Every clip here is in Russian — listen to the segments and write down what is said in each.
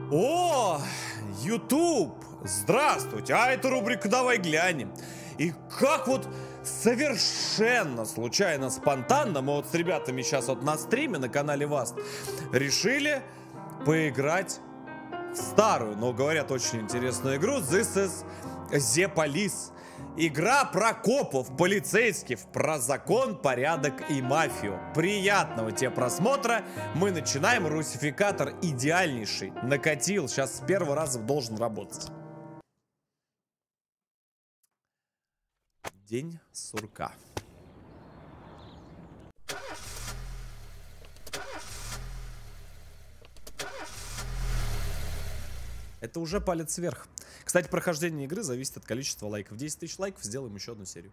О, YouTube! Здравствуйте! А это рубрика «Давай глянем». И как вот совершенно случайно, спонтанно, мы вот с ребятами сейчас вот на стриме на канале Vast решили поиграть в старую, но говорят, очень интересную игру This is the Police. Игра про копов, полицейских, про закон, порядок и мафию. Приятного тебе просмотра. Мы начинаем. Русификатор идеальнейший. Накатил. Сейчас с первого раза должен работать. День сурка. Это уже палец вверх. Кстати, прохождение игры зависит от количества лайков. 10 тысяч лайков, сделаем еще одну серию.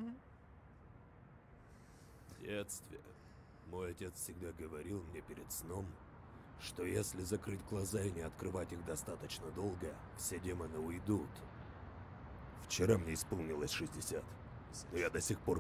В детстве мой отец всегда говорил мне перед сном, что если закрыть глаза и не открывать их достаточно долго, все демоны уйдут. Вчера мне исполнилось 60, но я до сих пор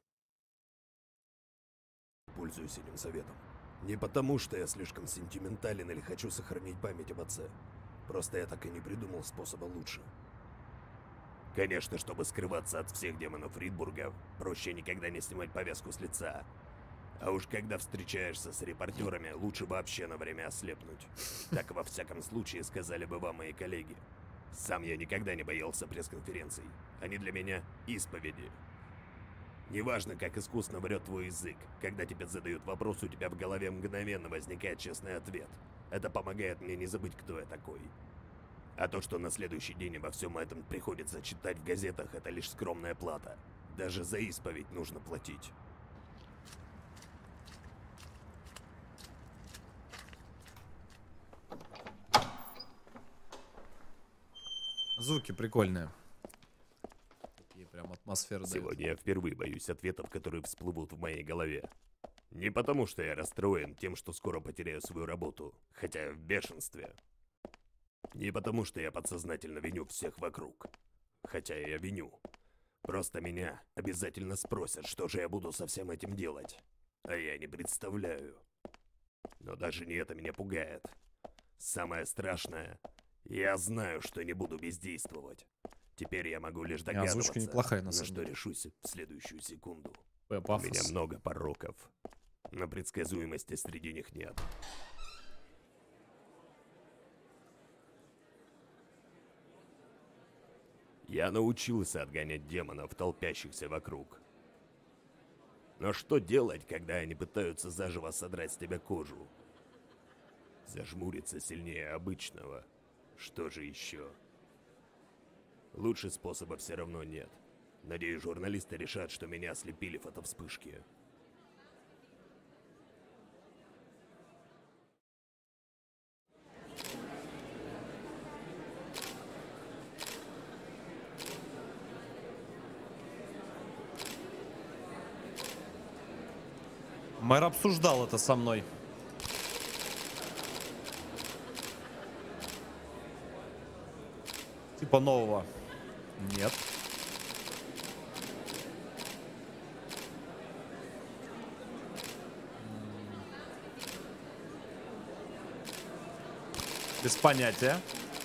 пользуюсь этим советом. Не потому, что я слишком сентиментален или хочу сохранить память об отце. Просто я так и не придумал способа лучше. Конечно, чтобы скрываться от всех демонов Ридбурга, проще никогда не снимать повязку с лица. А уж когда встречаешься с репортерами, лучше вообще на время ослепнуть. Так во всяком случае сказали бы вам мои коллеги. Сам я никогда не боялся пресс-конференций. Они для меня исповеди. Неважно, как искусно врет твой язык, когда тебе задают вопрос, у тебя в голове мгновенно возникает честный ответ. Это помогает мне не забыть, кто я такой. А то, что на следующий день обо всем этом приходится читать в газетах, это лишь скромная плата. Даже за исповедь нужно платить. Звуки прикольные. Такие прям атмосферы дают. Сегодня я впервые боюсь ответов, которые всплывут в моей голове. Не потому, что я расстроен тем, что скоро потеряю свою работу, хотя я в бешенстве. Не потому, что я подсознательно виню всех вокруг, хотя я виню. Просто меня обязательно спросят, что же я буду со всем этим делать. А я не представляю. Но даже не это меня пугает. Самое страшное, я знаю, что не буду бездействовать. Теперь я могу лишь догадываться, озвучка неплохая, на на самом что деле. решусь в следующую секунду. Пафос. У меня много пороков, но предсказуемости среди них нет. Я научился отгонять демонов, толпящихся вокруг. Но что делать, когда они пытаются заживо содрать с тебя кожу? Зажмуриться сильнее обычного. Что же еще? Лучше способа все равно нет. Надеюсь, журналисты решат, что меня ослепили фотовспышки. Мэр обсуждал это со мной. Типа нового. Нет. Без понятия.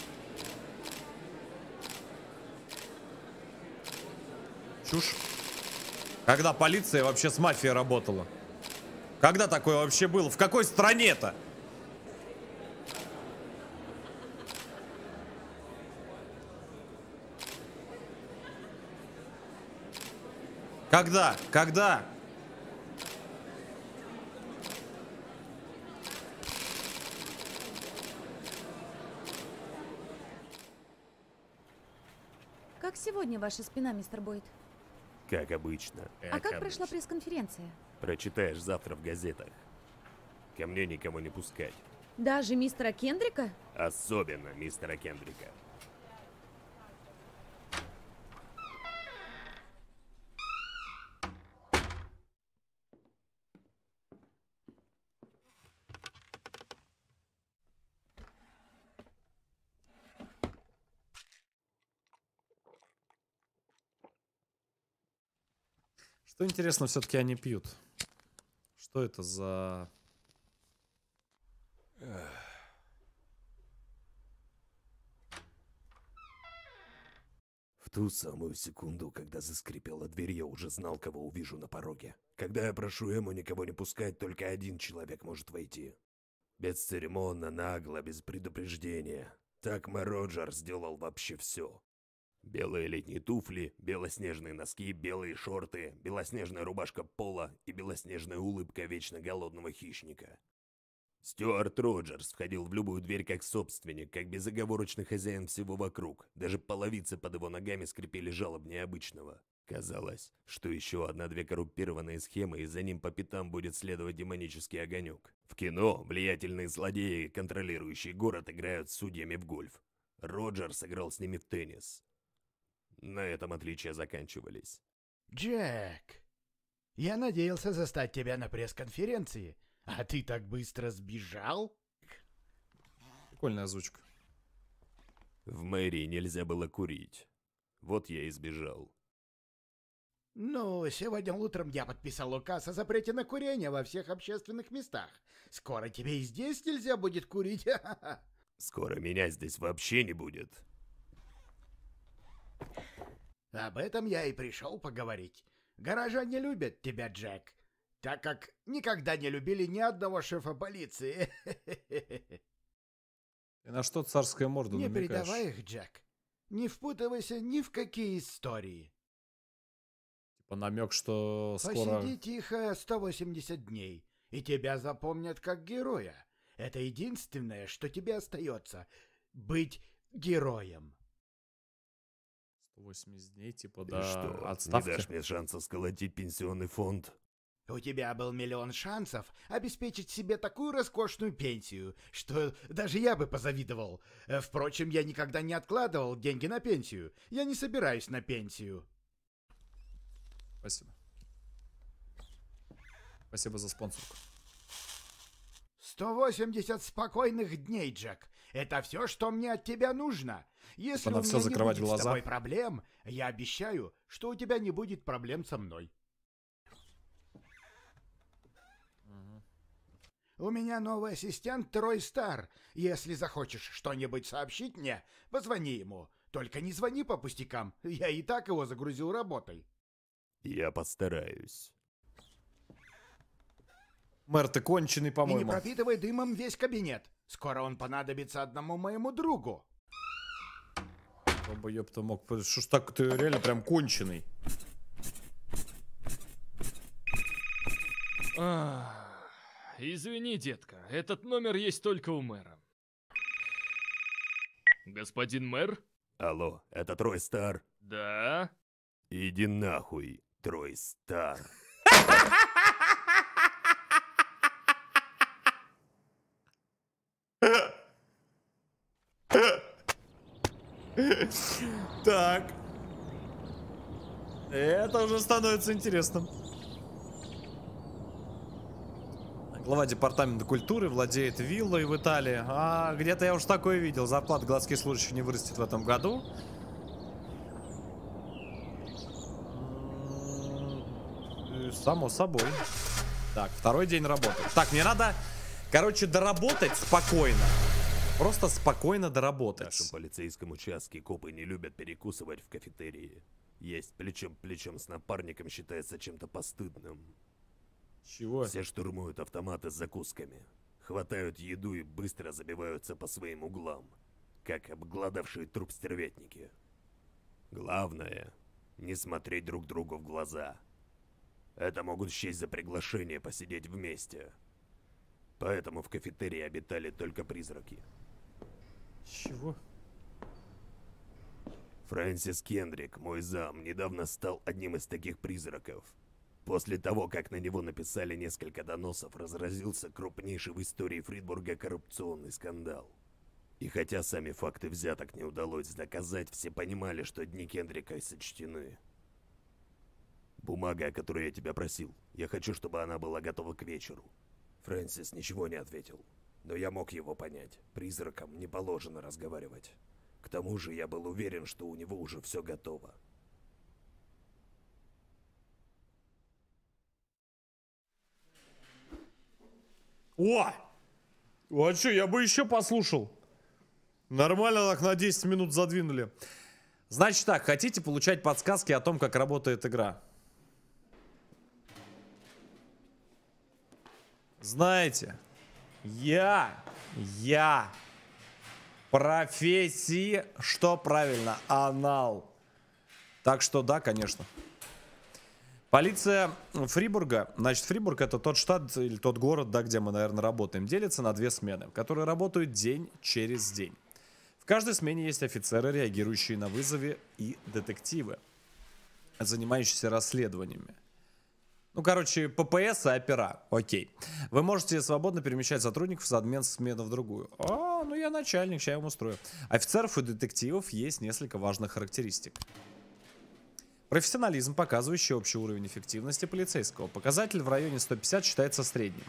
Чушь. Когда полиция вообще с мафией работала? Когда такое вообще было? В какой стране-то? Когда? Когда? Как сегодня ваша спина, мистер Бойд? Как обычно. А как прошла пресс-конференция? Прочитаешь завтра в газетах. Ко мне никому не пускать. Даже мистера Кендрика? Особенно мистера Кендрика. Что интересно, все-таки они пьют. Что это за... ту самую секунду, когда заскрипела дверь, я уже знал, кого увижу на пороге. Когда я прошу Эму никого не пускать, только один человек может войти. Бесцеремонно, нагло, без предупреждения. Так мэр Роджер сделал вообще все. Белые летние туфли, белоснежные носки, белые шорты, белоснежная рубашка пола и белоснежная улыбка вечно голодного хищника. Стюарт Роджерс входил в любую дверь как собственник, как безоговорочный хозяин всего вокруг. Даже половицы под его ногами скрипели жалобнее обычного. Казалось, что еще одна-две коррумпированные схемы, и за ним по пятам будет следовать демонический огонек. В кино влиятельные злодеи, контролирующие город, играют с судьями в гольф. Роджерс играл с ними в теннис. На этом отличия заканчивались. Джек, я надеялся застать тебя на пресс-конференции, а ты так быстро сбежал? Прикольная озвучка. В мэрии нельзя было курить. Вот я и сбежал. Ну, сегодня утром я подписал указ о запрете на курение во всех общественных местах. Скоро тебе и здесь нельзя будет курить. Скоро меня здесь вообще не будет. Об этом я и пришел поговорить. Горожане любят тебя, Джек, так как никогда не любили ни одного шефа полиции. И на что царская морда Не намекаешь? предавай их, Джек. Не впутывайся ни в какие истории. Типа намек, что скоро... Посиди тихо 180 дней, и тебя запомнят как героя. Это единственное, что тебе остается — быть героем. 180 дней, типа, Ты до что, отставки. не дашь мне шанса сколотить пенсионный фонд? У тебя был миллион шансов обеспечить себе такую роскошную пенсию, что даже я бы позавидовал. Впрочем, я никогда не откладывал деньги на пенсию. Я не собираюсь на пенсию. Спасибо. Спасибо за спонсорку. 180 спокойных дней, Джек. Это все, что мне от тебя нужно. Если на у всё меня не закрывать будет глаза. с тобой проблем, я обещаю, что у тебя не будет проблем со мной. У меня новый ассистент Трой Стар. Если захочешь что-нибудь сообщить мне, позвони ему. Только не звони по пустякам, я и так его загрузил работой. Я постараюсь. Мэр, ты конченый, И не по-моему. пропитывай дымом весь кабинет. Скоро он понадобится одному моему другу. Оба, ёпта, мог... Что ж так, ты реально прям конченый. Извини, детка, этот номер есть только у мэра. Господин мэр? Алло, это Трой Стар? Да? Иди нахуй, Трой Стар. Так. Это уже становится интересным. Глава департамента культуры владеет виллой в Италии. А, где-то я уж такое видел. Зарплата городских служащих не вырастет в этом году. Само собой. Так, второй день работы. Так, мне надо, короче, доработать спокойно. Просто спокойно В доработать. нашем полицейском участке копы не любят перекусывать в кафетерии. Есть плечом к плечом с напарником считается чем-то постыдным. Чего? Все штурмуют автоматы с закусками. Хватают еду и быстро забиваются по своим углам. Как обглодавшие труп стервятники. Главное, не смотреть друг другу в глаза. Это могут счесть за приглашение посидеть вместе. Поэтому в кафетерии обитали только призраки. Чего? Фрэнсис Кендрик, мой зам, недавно стал одним из таких призраков. После того, как на него написали несколько доносов, разразился крупнейший в истории Фридбурга коррупционный скандал. И хотя сами факты взяток не удалось доказать, все понимали, что дни Кендрика сочтены. Бумага, о которой я тебя просил, я хочу, чтобы она была готова к вечеру. Фрэнсис ничего не ответил, но я мог его понять. Призракам не положено разговаривать. К тому же я был уверен, что у него уже все готово. О! А что, я бы еще послушал. Нормально так на 10 минут задвинули. Значит так, хотите получать подсказки о том, как работает игра? Знаете, я профессии, что правильно, анал. Так что да, конечно. Полиция Фрибурга, значит, Фрибург это тот штат или тот город, да, где мы, наверное, работаем, делится на 2 смены, которые работают день через день. В каждой смене есть офицеры, реагирующие на вызовы, и детективы, занимающиеся расследованиями. Ну, короче, ППС и опера. Окей. Вы можете свободно перемещать сотрудников с одной смены в другую. А, ну я начальник, сейчас я вам устрою. Офицеров и детективов есть несколько важных характеристик. Профессионализм, показывающий общий уровень эффективности полицейского. Показатель в районе 150 считается средним.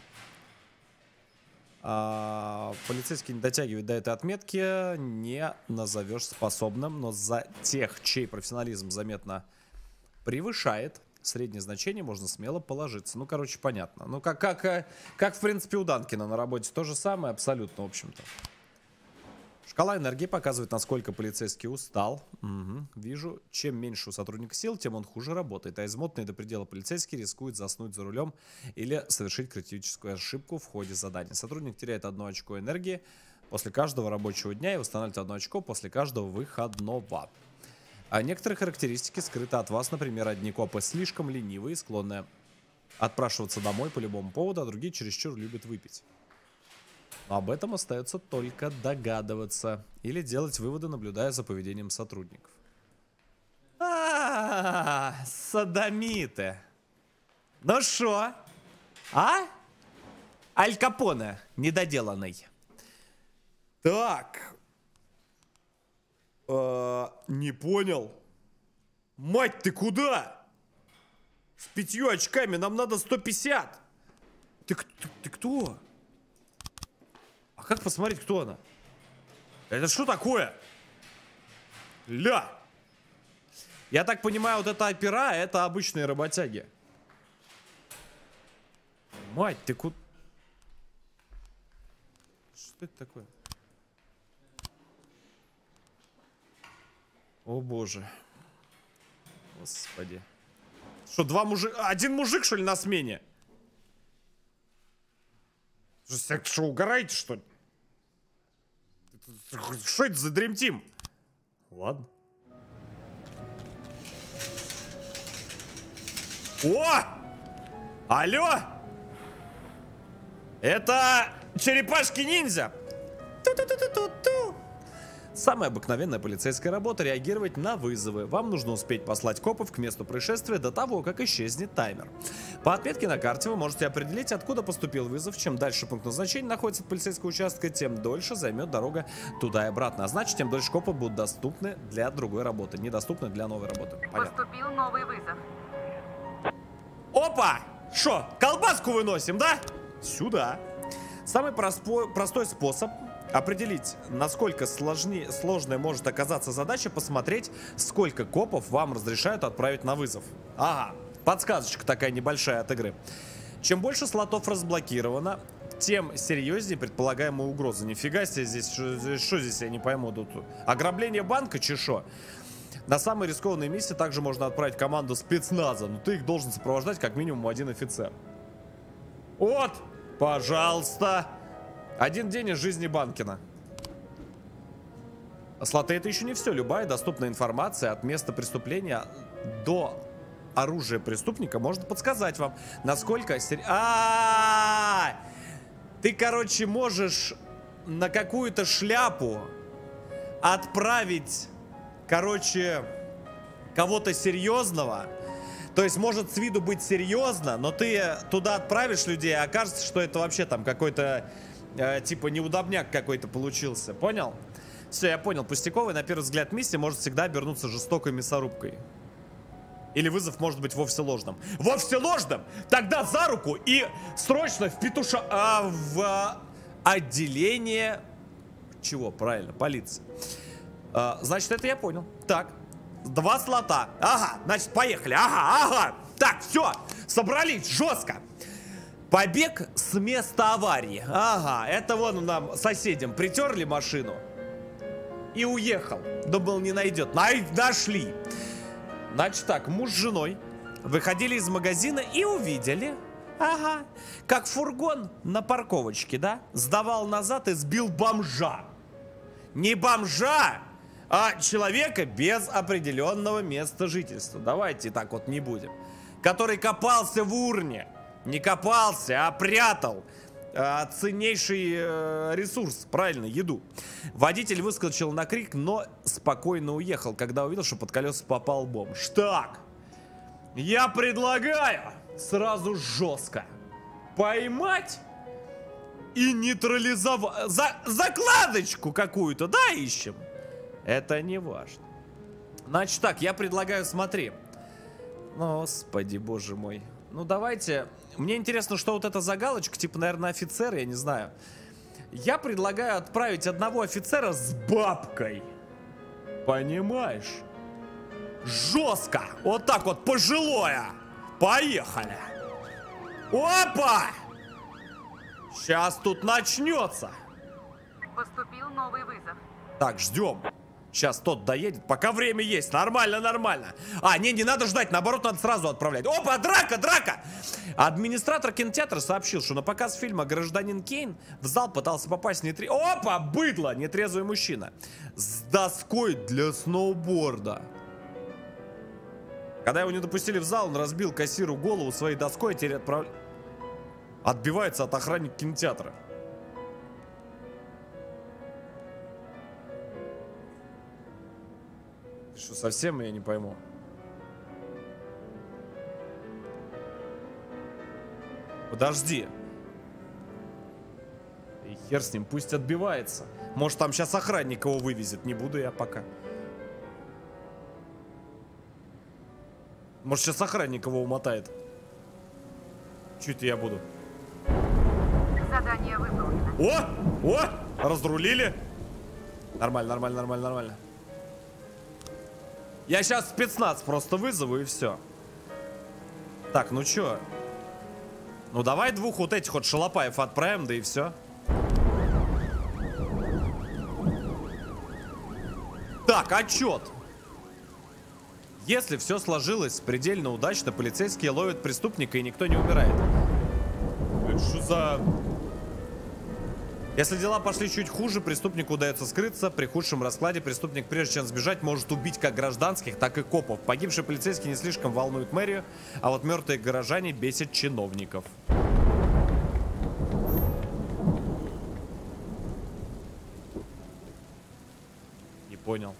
Полицейский не дотягивает до этой отметки, не назовешь способным, но за тех, чей профессионализм заметно превышает среднее значение, можно смело положиться. Ну, короче, понятно. Ну, как в принципе, у Данкина на работе то же самое, абсолютно, в общем-то. Шкала энергии показывает, насколько полицейский устал. Угу, вижу. Чем меньше у сотрудника сил, тем он хуже работает. А измотанный до предела полицейский рискует заснуть за рулем или совершить критическую ошибку в ходе задания. Сотрудник теряет 1 очко энергии после каждого рабочего дня и восстанавливает 1 очко после каждого выходного. А некоторые характеристики скрыты от вас. Например, одни копы слишком ленивые, склонны отпрашиваться домой по любому поводу, а другие чересчур любят выпить. Но об этом остается только догадываться или делать выводы, наблюдая за поведением сотрудников. Содомиты. Ну шо? А? Аль Капоне недоделанный. Так. Не понял. Мать, ты куда? С 5 очками нам надо 150. Ты кто? А как посмотреть, кто она? Это что такое? Ля! Я так понимаю, вот эта опера, это обычные работяги. Мать, ты куда? Что это такое? О боже. Господи. Что, 2 мужика? 1 мужик, что ли, на смене? Что, угораете, что ли? Что это за Dream Team? Ладно. О! Алло! Это черепашки-ниндзя! Ту-ту-ту-ту-ту! Самая обыкновенная полицейская работа — реагировать на вызовы. Вам нужно успеть послать копов к месту происшествия до того, как исчезнет таймер. По отметке на карте вы можете определить, откуда поступил вызов. Чем дальше пункт назначения находится от полицейского участка, тем дольше займет дорога туда и обратно. А значит, тем дольше копы будут доступны для другой работы, недоступны для новой работы. Понятно. Поступил новый вызов. Опа! Шо, колбаску выносим, да? Сюда. Самый простой способ определить, насколько сложной может оказаться задача, посмотреть, сколько копов вам разрешают отправить на вызов. Ага, подсказочка такая небольшая от игры. Чем больше слотов разблокировано, тем серьезнее предполагаемая угроза. Нифига себе, здесь что здесь, я не пойму. Тут ограбление банка, чешо. На самые рискованные миссии также можно отправить команду спецназа, но ты их должен сопровождать как минимум 1 офицер. Вот, пожалуйста. 1 день из жизни Банкина. Слоты — это еще не все. Любая доступная информация от места преступления до оружия преступника может подсказать вам, насколько... Ты, короче, можешь на какую-то шляпу отправить, короче, кого-то серьезного. То есть может с виду быть серьезно, но ты туда отправишь людей, а окажется, что это вообще там какой-то... типа неудобняк какой-то получился. Понял? Все, я понял. Пустяковый, на первый взгляд, миссия может всегда обернуться жестокой мясорубкой. Или вызов может быть вовсе ложным. Вовсе ложным? Тогда за руку и срочно в в отделение... Чего? Правильно, полиции. Значит, это я понял. Так, 2 слота. Ага, значит, поехали. Ага. Так, все, собрались жестко. Побег с места аварии. Ага, это вон нам соседям притерли машину. и уехал. Думал, не найдет. Нашли. Значит так, муж с женой выходили из магазина и увидели, ага, как фургон на парковочке, да, сдавал назад и сбил бомжа. Не бомжа, а человека без определенного места жительства. Давайте так вот не будем. Который копался в урне. Не копался, а прятал ценнейший ресурс, правильно, еду. Водитель выскочил на крик, но спокойно уехал, когда увидел, что под колеса попал бомж. Так, я предлагаю сразу жестко поймать и нейтрализовать. Закладочку какую-то, да, ищем? Это не важно. Значит так, я предлагаю, смотри. Господи, боже мой. Ну давайте. Мне интересно, что вот эта загалочка, типа, наверное, офицер, я не знаю. Я предлагаю отправить одного офицера с бабкой. Понимаешь? Жестко. Вот так вот, пожилое. Поехали. Опа! Сейчас тут начнется. Поступил новый вызов. Так, ждем. Сейчас тот доедет, пока время есть. Нормально, нормально. Не надо ждать, наоборот, надо сразу отправлять. Опа, драка! Администратор кинотеатра сообщил, что на показ фильма «Гражданин Кейн» в зал пытался попасть Опа, быдло! Нетрезвый мужчина. С доской для сноуборда. Когда его не допустили в зал, он разбил кассиру голову своей доской, а теперь отбивается от охранника кинотеатра. Что, совсем я не пойму. Подожди. И хер с ним, пусть отбивается. Может, там сейчас охранник его вывезет. Не буду я пока. Может, сейчас охранник его умотает. Чуть я буду. Задание выполнено. О! Разрулили. Нормально. Я сейчас спецназ просто вызову и все. Так, ну чё? Ну давай двух вот этих вот шалопаев отправим, да и все. Так, отчет. Если все сложилось предельно удачно, полицейские ловят преступника и никто не умирает. Что за... Если дела пошли чуть хуже, преступнику удается скрыться. При худшем раскладе преступник, прежде чем сбежать, может убить как гражданских, так и копов. Погибшие полицейские не слишком волнуют мэрию, а вот мертвые горожане бесят чиновников. Не понял.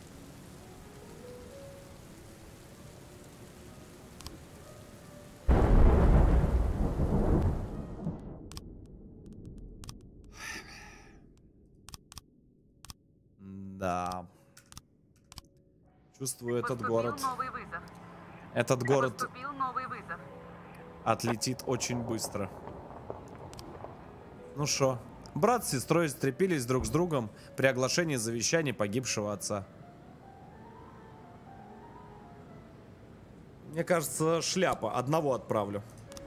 Да. Чувствую, этот город. Этот город отлетит очень быстро. Ну шо? Брат с сестрой сцепились друг с другом при оглашении завещания погибшего отца. Мне кажется, шляпа. Одного отправлю.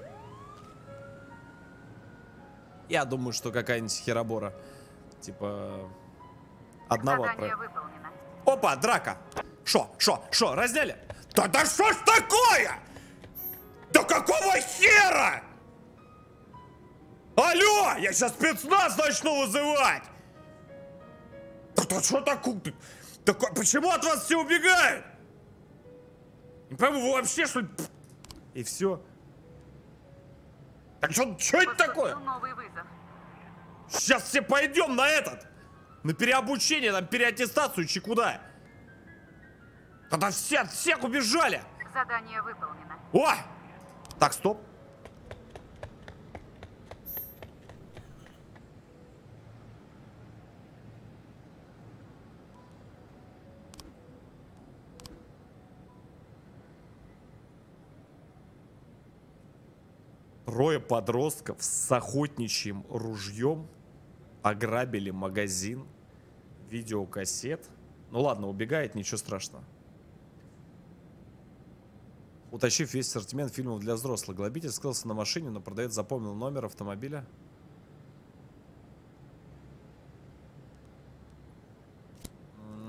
Я думаю, что какая-нибудь херобора. Типа... Одного отправим. Опа, драка. Шо, разняли? Да что ж такое? Да какого хера? Алло, я сейчас спецназ начну вызывать. Да что такое? Почему от вас все убегают? Не пойму, вы вообще что? И все. Так что это такое? Сейчас все пойдем на этот. На переобучение, на переаттестацию, чи куда? Тогда все от всех убежали. Задание выполнено. О! Так, стоп. Трое подростков с охотничьим ружьем ограбили магазин видеокассет. Ну ладно, убегает, ничего страшного. Утащив весь ассортимент фильмов для взрослых, грабитель скрылся на машине, но продавец запомнил номер автомобиля.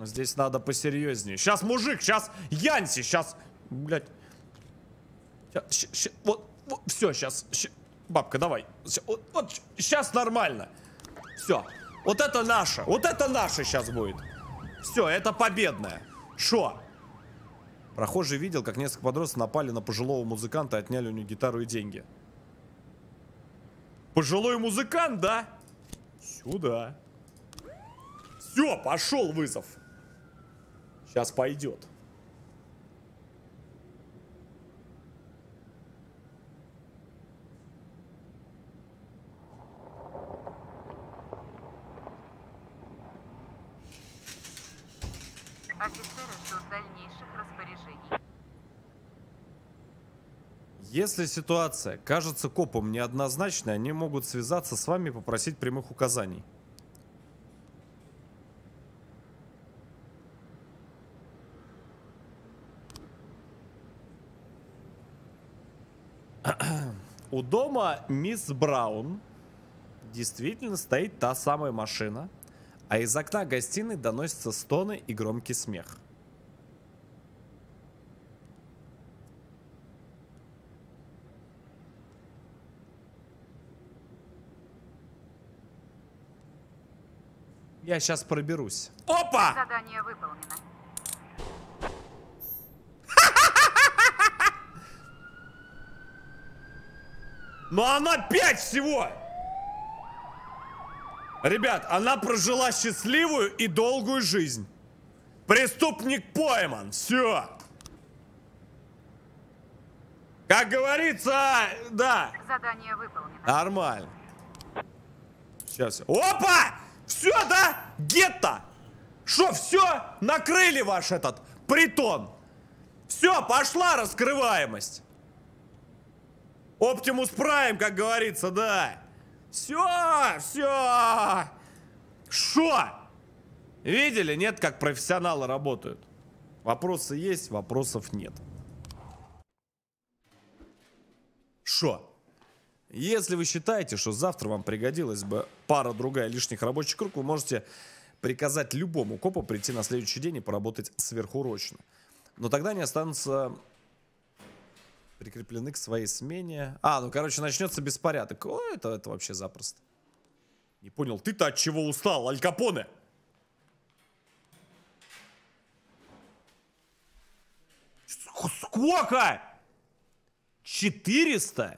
Здесь надо посерьезнее. Сейчас мужик, сейчас Янси, сейчас, блядь. Вот, все, сейчас. Бабка, давай. Вот сейчас нормально. Все. Вот это наше сейчас будет. Все, это победное. Шо? Прохожий видел, как несколько подростков напали на пожилого музыканта и отняли у него гитару и деньги. Пожилой музыкант, да? Сюда. Все, пошел вызов. Сейчас пойдет. Офицеры ждут дальнейших распоряжений. Если ситуация кажется копам неоднозначной, они могут связаться с вами и попросить прямых указаний. У дома мисс Браун действительно стоит та самая машина, а из окна гостиной доносятся стоны и громкий смех. Я сейчас проберусь. Опа! Задание выполнено. Но она 5 всего! Ребят, она прожила счастливую и долгую жизнь. Преступник пойман. Все. Как говорится, да. Задание выполнено. Нормально. Сейчас. Опа! Все, да? Гетто! Шо, все? Накрыли ваш этот притон. Все, пошла раскрываемость. Оптимус Прайм, как говорится, да. Все, все. Шо? Видели, нет, как профессионалы работают? Вопросы есть, вопросов нет. Шо? Если вы считаете, что завтра вам пригодилась бы пара-другая лишних рабочих рук, вы можете приказать любому копу прийти на следующий день и поработать сверхурочно. Но тогда они останутся прикреплены к своей смене. Ну, короче, начнется беспорядок. О, это вообще запросто. Не понял, ты-то от чего устал, Аль Капоне? Сколько? 400?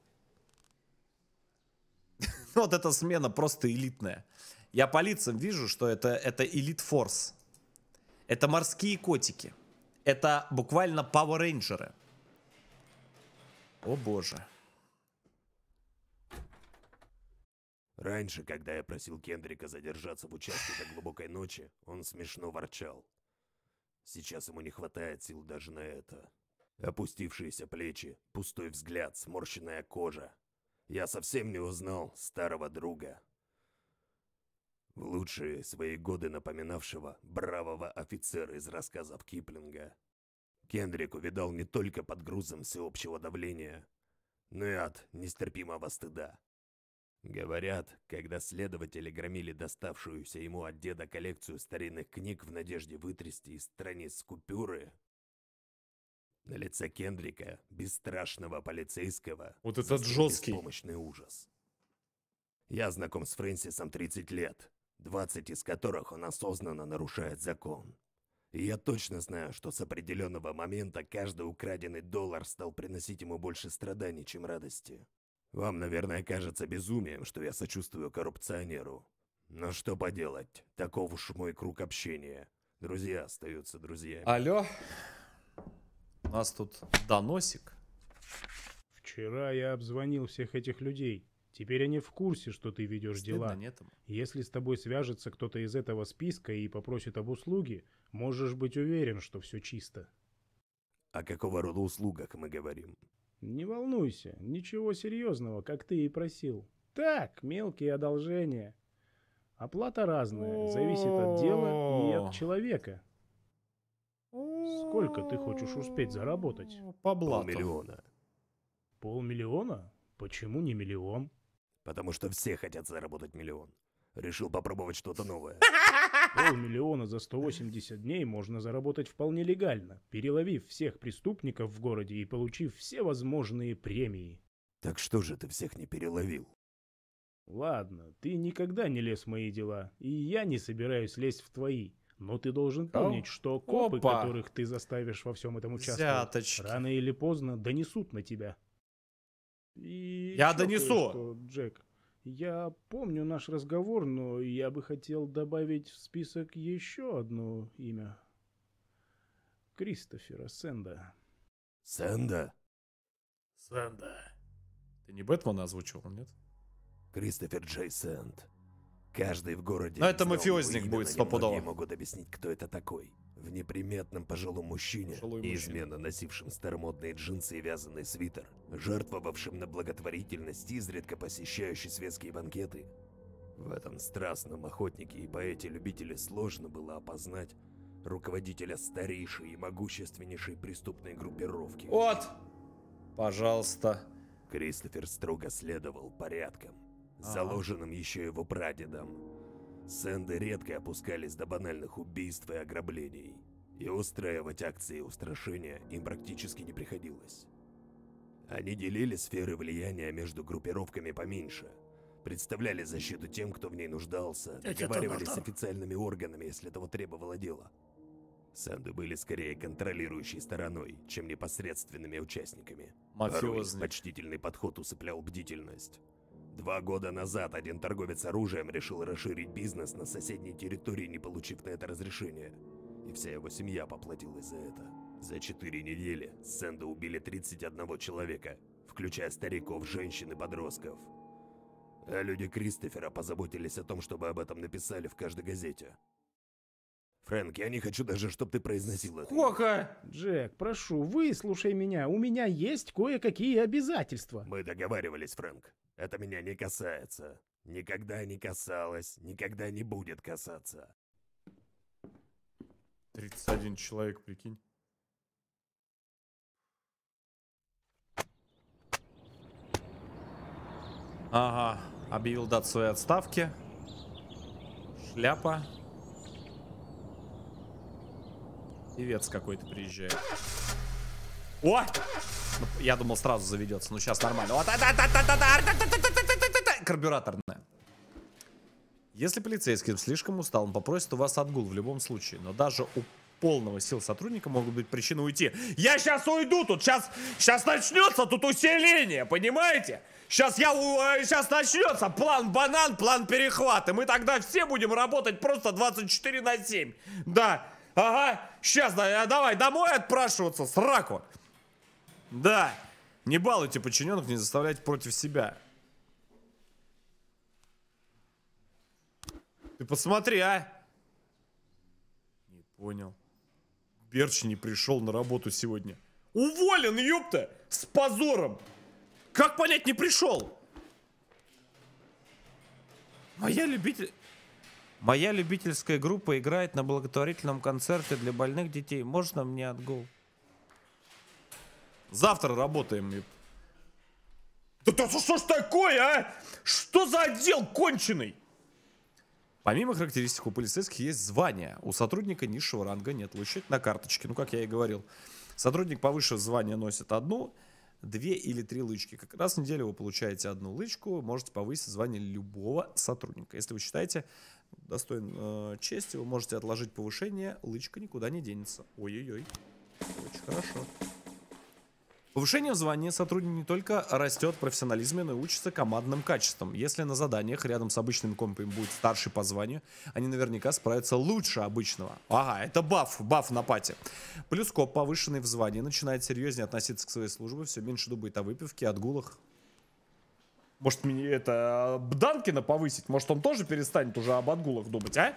Вот эта смена просто элитная. Я по лицам вижу, что это элит-форс. Это морские котики. Это буквально пауэр-рейнджеры. О боже. Раньше, когда я просил Кендрика задержаться в участке до глубокой ночи, он смешно ворчал. Сейчас ему не хватает сил даже на это. Опустившиеся плечи, пустой взгляд, сморщенная кожа. Я совсем не узнал старого друга. В лучшие свои годы напоминавшего бравого офицера из рассказов Киплинга. Кендрик увидал не только под грузом всеобщего давления, но и от нестерпимого стыда. Говорят, когда следователи громили доставшуюся ему от деда коллекцию старинных книг в надежде вытрясти из страниц купюры, на лице Кендрика, бесстрашного полицейского, вот этот жесткий беспомощный ужас. Я знаком с Фрэнсисом 30 лет, 20 из которых он осознанно нарушает закон. И я точно знаю, что с определенного момента каждый украденный доллар стал приносить ему больше страданий, чем радости. Вам, наверное, кажется безумием, что я сочувствую коррупционеру. Но что поделать, таков уж мой круг общения. Друзья остаются друзьями. Алло? У нас тут доносик. Вчера я обзвонил всех этих людей. Теперь они в курсе, что ты ведешь дела. Нет. Если с тобой свяжется кто-то из этого списка и попросит об услуге, можешь быть уверен, что все чисто. О какого рода услугах мы говорим? Не волнуйся, ничего серьезного, как ты и просил. Так, мелкие одолжения. Оплата разная, зависит от дела и от человека. Сколько ты хочешь успеть заработать? По блату. 500 000. 500 000? Почему не 1 000 000? Потому что все хотят заработать 1 000 000. Решил попробовать что-то новое. 500 000 за 180 дней можно заработать вполне легально, переловив всех преступников в городе и получив все возможные премии. Так что же ты всех не переловил? Ладно, ты никогда не лез в мои дела, и я не собираюсь лезть в твои. Но ты должен помнить, что копы, Опа. которых ты заставишь во всем этом участвовать, Взяточки. рано или поздно донесут на тебя. И Я ещё донесу. кое-что, Джек. Я помню наш разговор, но я бы хотел добавить в список еще одно имя. Кристофера Сэнда. Сэнда? Сэнда. Ты не Бэтмена озвучивал, нет? Кристофер Джей Сэнд. Каждый в городе... Но это знал его мафиозник имя, будет но стопудово. немногие могут объяснить, кто это такой. В неприметном пожилом мужчине, Пожилой мужчина. неизменно носившем старомодные джинсы и вязаный свитер, жертвовавшим на благотворительность, изредка посещающий светские банкеты. В этом страстном охотнике и поэте-любителе сложно было опознать руководителя старейшей и могущественнейшей преступной группировки. Вот. Пожалуйста. Кристофер строго следовал порядкам, Ага. заложенным еще его прадедом. Сэнды редко опускались до банальных убийств и ограблений, и устраивать акции устрашения им практически не приходилось. Они делили сферы влияния между группировками поменьше, представляли защиту тем, кто в ней нуждался, договаривались с официальными органами, если того требовало дело. Сэнды были скорее контролирующей стороной, чем непосредственными участниками. Порой Мафиозник. почтительный подход усыплял бдительность. 2 года назад один торговец оружием решил расширить бизнес на соседней территории, не получив на это разрешение. И вся его семья поплатилась за это. За 4 недели Сэнды убили 31 человека, включая стариков, женщин и подростков. А люди Кристофера позаботились о том, чтобы об этом написали в каждой газете. Фрэнк, я не хочу даже, чтобы ты произносил это. Сколько? Джек, прошу, выслушай меня. У меня есть кое-какие обязательства. Мы договаривались, Фрэнк. Это меня не касается. Никогда не касалось, никогда не будет касаться. 31 человек, прикинь. Ага, объявил дату своей отставки. Шляпа. Певец какой-то приезжает. О! Ну, я думал, сразу заведется, но сейчас нормально. Вот, карбюраторная. Если полицейский слишком устал, он попросит у вас отгул в любом случае. Но даже у полного сил сотрудника могут быть причины уйти. Я сейчас уйду тут, сейчас начнется тут усиление, понимаете? Сейчас начнется план банан, план перехват. И мы тогда все будем работать просто 24/7. Да, ага, сейчас, давай домой отпрашиваться, сраку. Да, не балуйте подчиненных, не заставляйте против себя. Ты посмотри, а! Не понял. Берч не пришел на работу сегодня. Уволен, ёпта! С позором! Как понять, не пришел? Моя любительская группа играет на благотворительном концерте для больных детей. Можно мне отгул? Завтра работаем, ёпта. Да что ж такое, а? Что за отдел конченый? Помимо характеристик у полицейских есть звание. У сотрудника низшего ранга нет лычек на карточке. Ну, как я и говорил. Сотрудник повыше звания носит 1, 2 или 3 лычки. Как раз в неделю вы получаете 1 лычку. Можете повысить звание любого сотрудника. Если вы считаете достоин чести, вы можете отложить повышение. Лычка никуда не денется. Ой-ой-ой. Очень хорошо. Повышение в звании сотрудник не только растет в профессионализме, но и учится командным качествам. Если на заданиях рядом с обычными компами будет старший по званию, они наверняка справятся лучше обычного. Ага, это баф на пати. Плюс коп, повышенный в звании, начинает серьезнее относиться к своей службе, все меньше думает о выпивке, отгулах. Может, мне это Бданкина повысить? Может, он тоже перестанет уже об отгулах думать, а?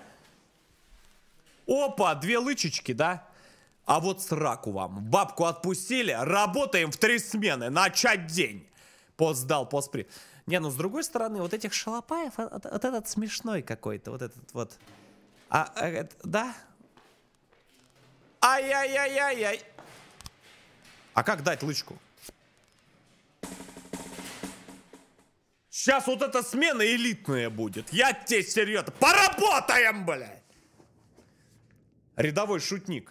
Опа, 2 лычечки, да? А вот сраку вам. Бабку отпустили, работаем в 3 смены. Начать день. Пост сдал, пост при... Не, ну с другой стороны, вот этих шалопаев, вот этот смешной какой-то, вот этот вот. Да? Ай-яй-яй-яй-яй. А как дать лычку? Сейчас вот эта смена элитная будет. Я тебе серьезно. Поработаем, блядь. Рядовой шутник.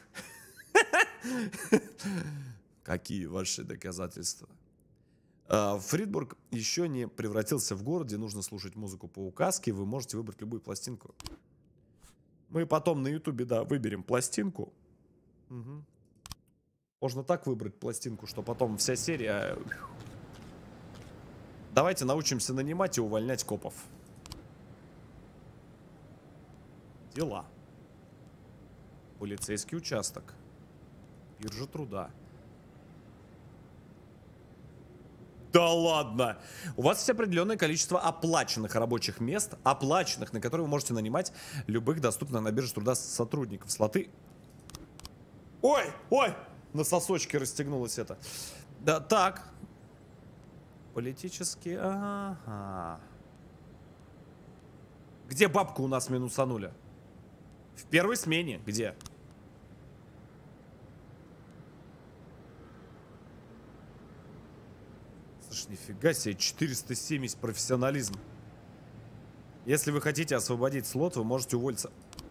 Какие ваши доказательства? Фридбург еще не превратился в город, где нужно слушать музыку по указке. Вы можете выбрать любую пластинку. Мы потом на ютубе, да, выберем пластинку. Угу. Можно так выбрать пластинку, что потом вся серия... Давайте научимся нанимать и увольнять копов. Дела. Полицейский участок. Биржа труда. Да ладно! У вас есть определенное количество оплаченных рабочих мест, оплаченных, на которые вы можете нанимать любых доступных на бирже труда сотрудников. Слоты... Ой, ой! На сосочке расстегнулось это. Да, так. Политические... Ага. Где бабку у нас минусанули? В первой смене. Где? Слушай, нифига себе, 470 профессионализм. Если вы хотите освободить слот, вы можете уволиться.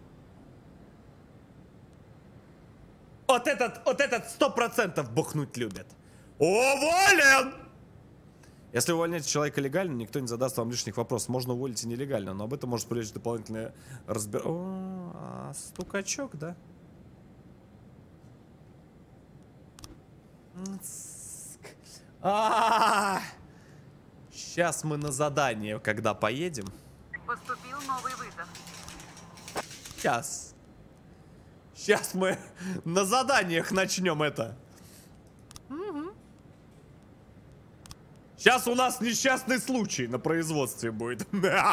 Вот этот 100% бухнуть любит. Уволен! Если вы увольняете человека легально, никто не задаст вам лишних вопросов. Можно уволить и нелегально, но об этом может привлечь дополнительное О, стукачок, да? Сейчас мы на задание, когда поедем. Поступил новый вызов. Сейчас мы на заданиях начнем это. Сейчас у нас несчастный случай на производстве будет.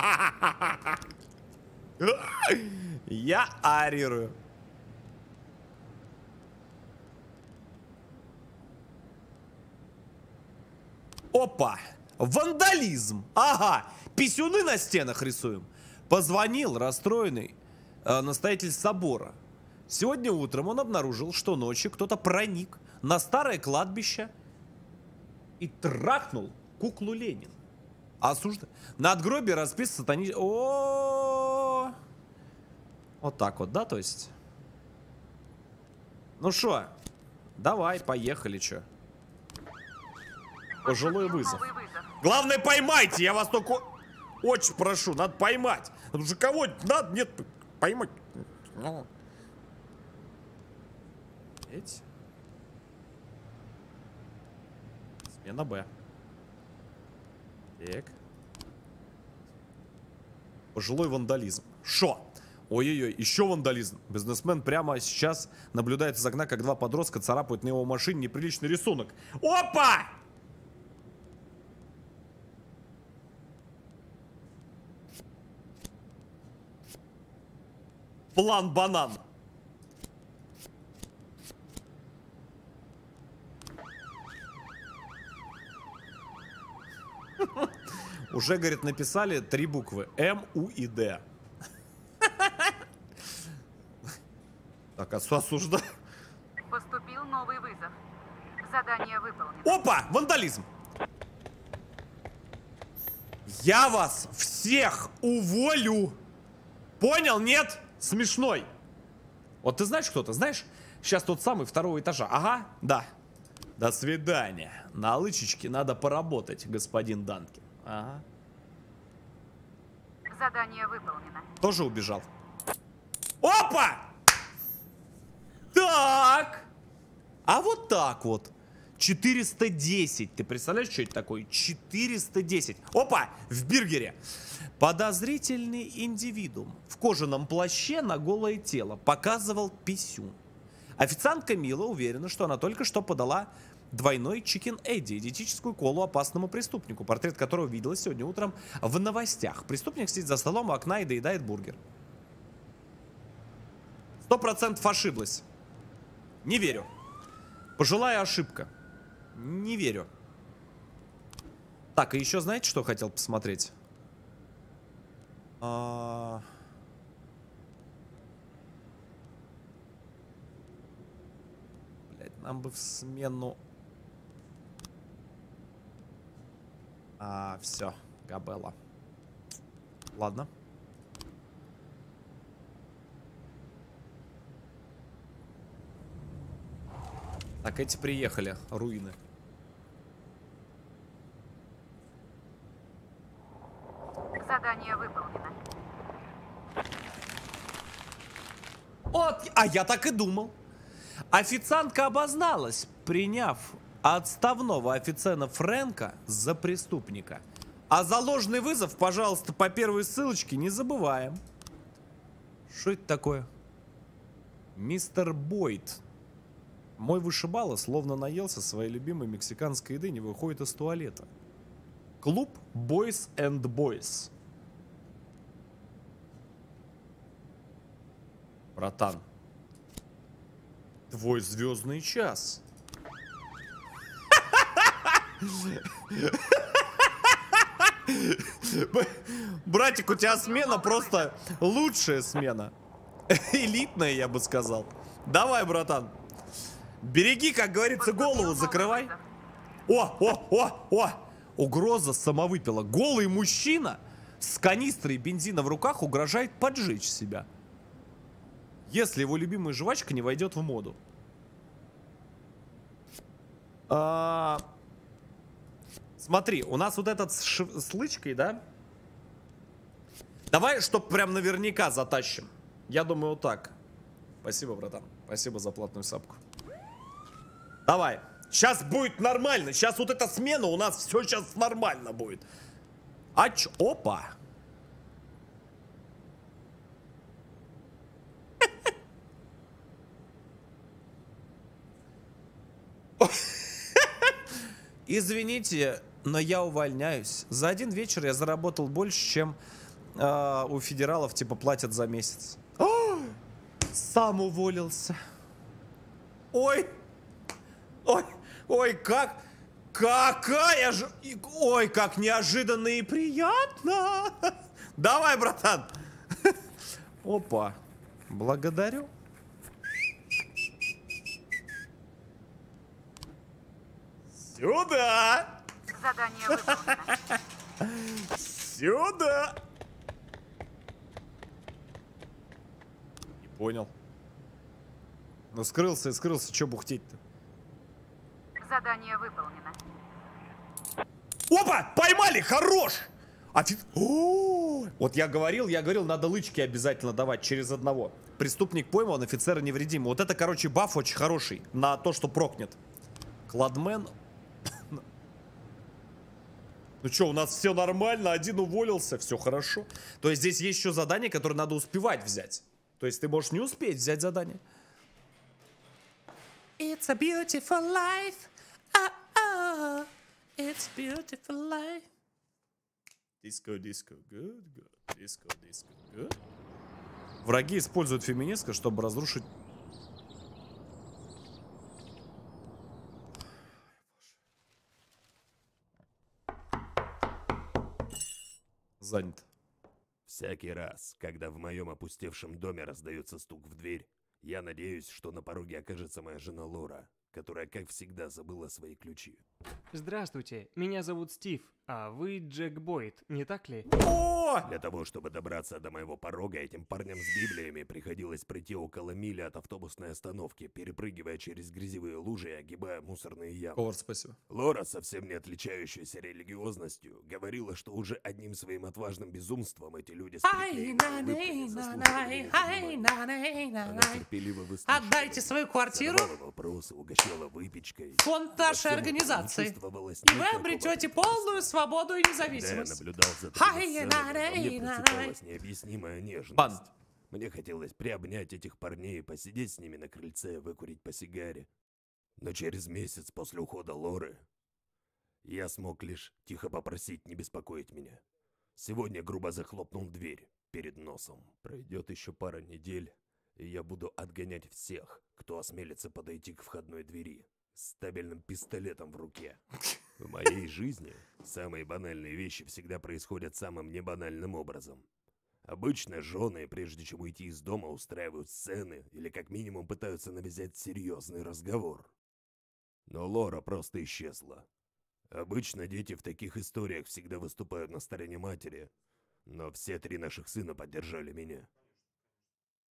Я арирую. Опа! Вандализм! Ага! Писюны на стенах рисуем. Позвонил расстроенный настоятель собора. Сегодня утром он обнаружил, что ночью кто-то проник на старое кладбище и трахнул куклу Ленин. Осуждаю. На надгробие расписан сатанический... О, вот так вот, да, то есть? Ну шо? Давай, поехали, чё? Пожилой вызов. Главное, поймайте, я вас только очень прошу, надо поймать. Потому что кого-нибудь надо, нет, поймать. Эти. Смена Б. Так. Пожилой вандализм. Шо? Ой-ой-ой, еще вандализм. Бизнесмен прямо сейчас наблюдает из окна, как два подростка царапают на его машине неприличный рисунок. Опа! План банан. Уже, говорит, написали 3 буквы. М, У и Д. Так, осуждаю. Поступил новый вызов. Задание выполнено. Опа! Вандализм! Я вас всех уволю! Понял, нет? Смешной. Вот ты знаешь кто-то? Знаешь? Сейчас тот самый 2-го этажа. Ага, да. До свидания. На лычечке надо поработать, господин Данкин. Ага. Задание выполнено. Тоже убежал. Опа! Так! А вот так вот. 410. Ты представляешь, что это такое? 410. Опа! В биргере. Подозрительный индивидуум в кожаном плаще на голое тело показывал писюн. Официантка Мила уверена, что она только что подала двойной чикен Эдди, диетическую колу опасному преступнику, портрет которого видела сегодня утром в новостях. Преступник сидит за столом у окна и доедает бургер. 100% ошиблась. Не верю. Пожилая ошибка. Не верю. Так, и еще знаете, что хотел посмотреть? Блять, нам бы в смену... Все, Габелла. Ладно. Так, эти приехали, руины. Задание выполнено. Вот, а я так и думал. Официантка обозналась, приняв отставного офицера Фрэнка за преступника. А за ложный вызов, пожалуйста, по первой ссылочке не забываем. Что это такое? Мистер Бойд. Мой вышибала, словно наелся своей любимой мексиканской еды, не выходит из туалета. Клуб Boys and Boys. Братан. Твой звездный час. Братик, у тебя смена просто лучшая смена. Элитная, я бы сказал. Давай, братан. Береги, как говорится, голову закрывай. О! Угроза самовыпила. Голый мужчина с канистрой бензина в руках угрожает поджечь себя, если его любимая жвачка не войдет в моду. Смотри, у нас вот этот с лычкой, да? Давай, чтоб прям наверняка затащим. Я думаю, вот так. Спасибо, братан. Спасибо за платную сапку. Давай. Сейчас будет нормально. Сейчас вот эта смена у нас все сейчас нормально будет. Опа. Извините, но я увольняюсь. За один вечер я заработал больше, чем у федералов типа платят за месяц. Сам уволился. Ой, какая же... Ой, как неожиданно и приятно. Давай, братан. Опа, благодарю. Сюда! Задание выполнено. Сюда! Не понял. Ну скрылся и скрылся, что бухтеть-то? Задание выполнено. Опа! Поймали! Хорош! Вот я говорил, надо лычки обязательно давать через одного. Преступник пойман, офицера невредимый. Вот это, короче, баф очень хороший на то, что прокнет. Кладмен. Ну что, у нас все нормально, один уволился, все хорошо. То есть здесь есть еще задание, которое надо успевать взять. То есть ты можешь не успеть взять задание. It's a beautiful life. Oh, it's beautiful life. Disco, disco, good, good. Disco, disco, good. Враги используют феминистка, чтобы разрушить... Занят. Всякий раз, когда в моем опустевшем доме раздается стук в дверь, я надеюсь, что на пороге окажется моя жена Лора, которая, как всегда, забыла свои ключи. Здравствуйте, меня зовут Стив, а вы Джек Бойд, не так ли? Для того, чтобы добраться до моего порога, этим парням с библиями приходилось пройти около мили от автобусной остановки, перепрыгивая через грязевые лужи и огибая мусорные ямы. Ковар, спасибо. Лора, совсем не отличающаяся религиозностью, говорила, что уже одним своим отважным безумством эти люди с приклеенными заслуживали внимания. Она терпеливо выслушивала Отдайте свою квартиру. задавала вопросы, угощала выпечкой. Фонд нашей организации. И вы обретете полную свободу и Когда я независимость. наблюдал за такими сценами, во мне просыпалась необъяснимая нежность. Бан. Мне хотелось приобнять этих парней, посидеть с ними на крыльце, выкурить по сигаре. Но через месяц после ухода Лоры я смог лишь тихо попросить не беспокоить меня. Сегодня грубо захлопнул дверь перед носом. Пройдет еще пара недель, и я буду отгонять всех, кто осмелится подойти к входной двери с стабильным пистолетом в руке. В моей жизни самые банальные вещи всегда происходят самым небанальным образом. Обычно жены, прежде чем уйти из дома, устраивают сцены или как минимум пытаются навязать серьезный разговор. Но Лора просто исчезла. Обычно дети в таких историях всегда выступают на стороне матери, но все три наших сына поддержали меня.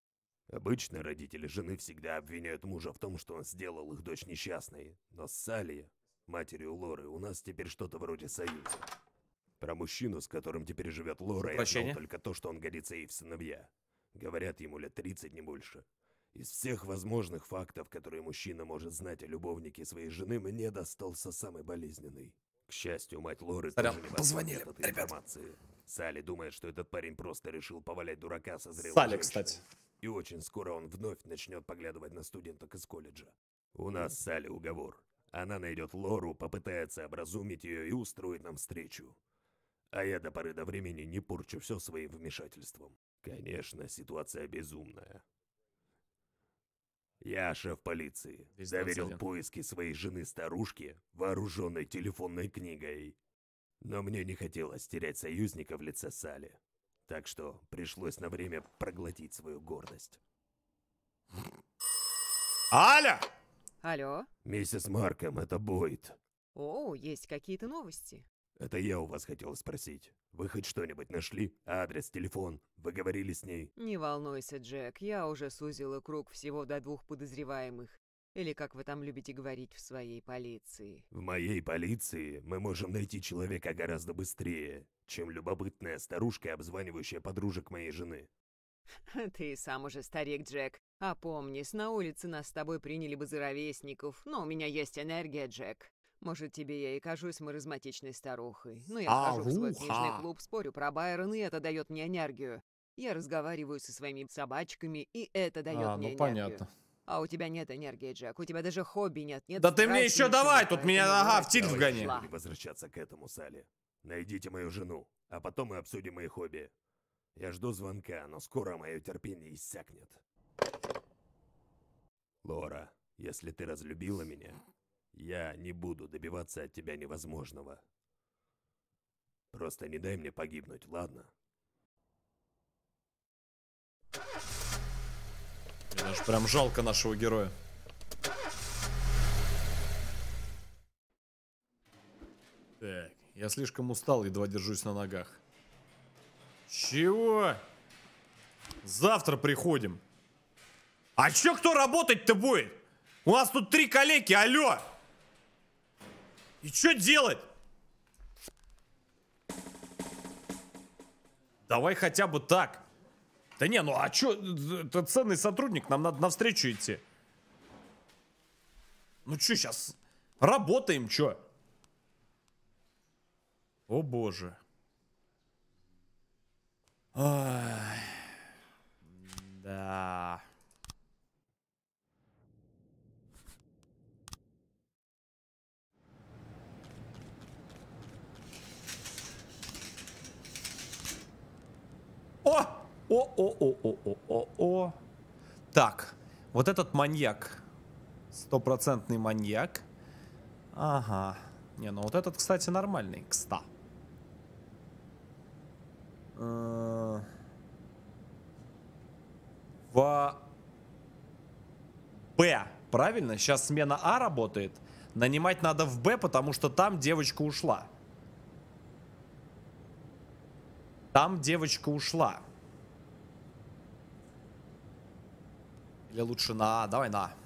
Обычно родители жены всегда обвиняют мужа в том, что он сделал их дочь несчастной. Но с Салли, матерью Лоры, у нас теперь что-то вроде союза. Про мужчину, с которым теперь живет Лора, я знал только то, что он годится ей в сыновья. Говорят, ему лет 30, не больше. Из всех возможных фактов, которые мужчина может знать о любовнике своей жены, мне достался самый болезненный. К счастью, мать Лоры тоже не позвонили от этой информации. Салли думает, что этот парень просто решил повалять дурака со зрелой Салли, женщиной. кстати. И очень скоро он вновь начнет поглядывать на студенток из колледжа. У нас с Салли уговор. Она найдет Лору, попытается образумить ее и устроит нам встречу. А я до поры до времени не порчу все своим вмешательством. Конечно, ситуация безумная. Я шеф полиции. Доверил поиски своей жены-старушки, вооруженной телефонной книгой. Но мне не хотелось терять союзника в лице Салли. Так что пришлось на время проглотить свою гордость. Аля! Алло? Миссис Марком, это Бойд. О, есть какие-то новости. Это я у вас хотел спросить. Вы хоть что-нибудь нашли? Адрес, телефон? Вы говорили с ней? Не волнуйся, Джек, я уже сузила круг всего до 2 подозреваемых. Или как вы там любите говорить в своей полиции. В моей полиции мы можем найти человека гораздо быстрее, чем любопытная старушка, обзванивающая подружек моей жены. Ты сам уже старик, Джек. А помнись, на улице нас с тобой приняли бы за ровесников, но у меня есть энергия, Джек. Может, тебе я и кажусь маразматичной старухой, но я хожу в свой книжный клуб, спорю про Байрон, и это дает мне энергию. Я разговариваю со своими собачками, и это дает мне энергию. Понятно. А у тебя нет энергии, Джек, у тебя даже хобби нет. Да ты мне еще давай, тут меня, в тик вгони. Давайте возвращаться к этому, Салли. Найдите мою жену, а потом мы обсудим мои хобби. Я жду звонка, но скоро мое терпение иссякнет. Лора, если ты разлюбила меня, я не буду добиваться от тебя невозможного. Просто не дай мне погибнуть, ладно? Мне даже прям жалко нашего героя. Так, я слишком устал, едва держусь на ногах. Чего? Завтра приходим. А чё, кто работать-то будет? У нас тут 3 калеки, алло! И чё делать? Давай хотя бы так. Да не, ну а чё, это ценный сотрудник, нам надо навстречу идти. Ну чё сейчас, работаем, чё? О боже. Ай. Да. О! Так, вот этот маньяк. 100% маньяк. Ага. Не, ну вот этот, кстати, нормальный. Кста. В Б. Правильно? Сейчас смена А работает. Нанимать надо в Б, потому что там девочка ушла. Там девочка ушла. Или лучше на А? Давай на А.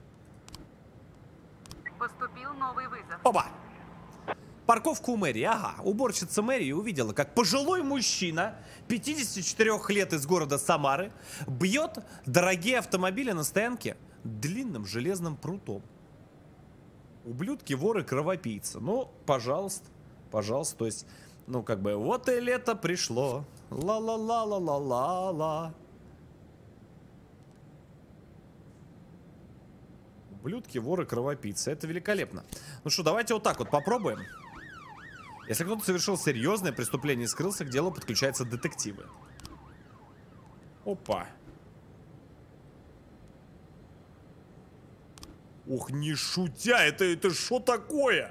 Поступил новый вызов. Оба! Парковка у мэрии, ага. Уборщица мэрии увидела, как пожилой мужчина 54 лет из города Самары бьет дорогие автомобили на стоянке длинным железным прутом. Ублюдки, воры, кровопийцы. Ну, пожалуйста, пожалуйста. То есть, ну, как бы, вот и лето пришло. Ла-ла-ла-ла-ла-ла-ла. Ублюдки, воры, кровопийцы. Это великолепно. Ну что, давайте вот так вот попробуем. Если кто-то совершил серьезное преступление и скрылся, к делу подключаются детективы. Опа. Ух, не шутя, это что такое?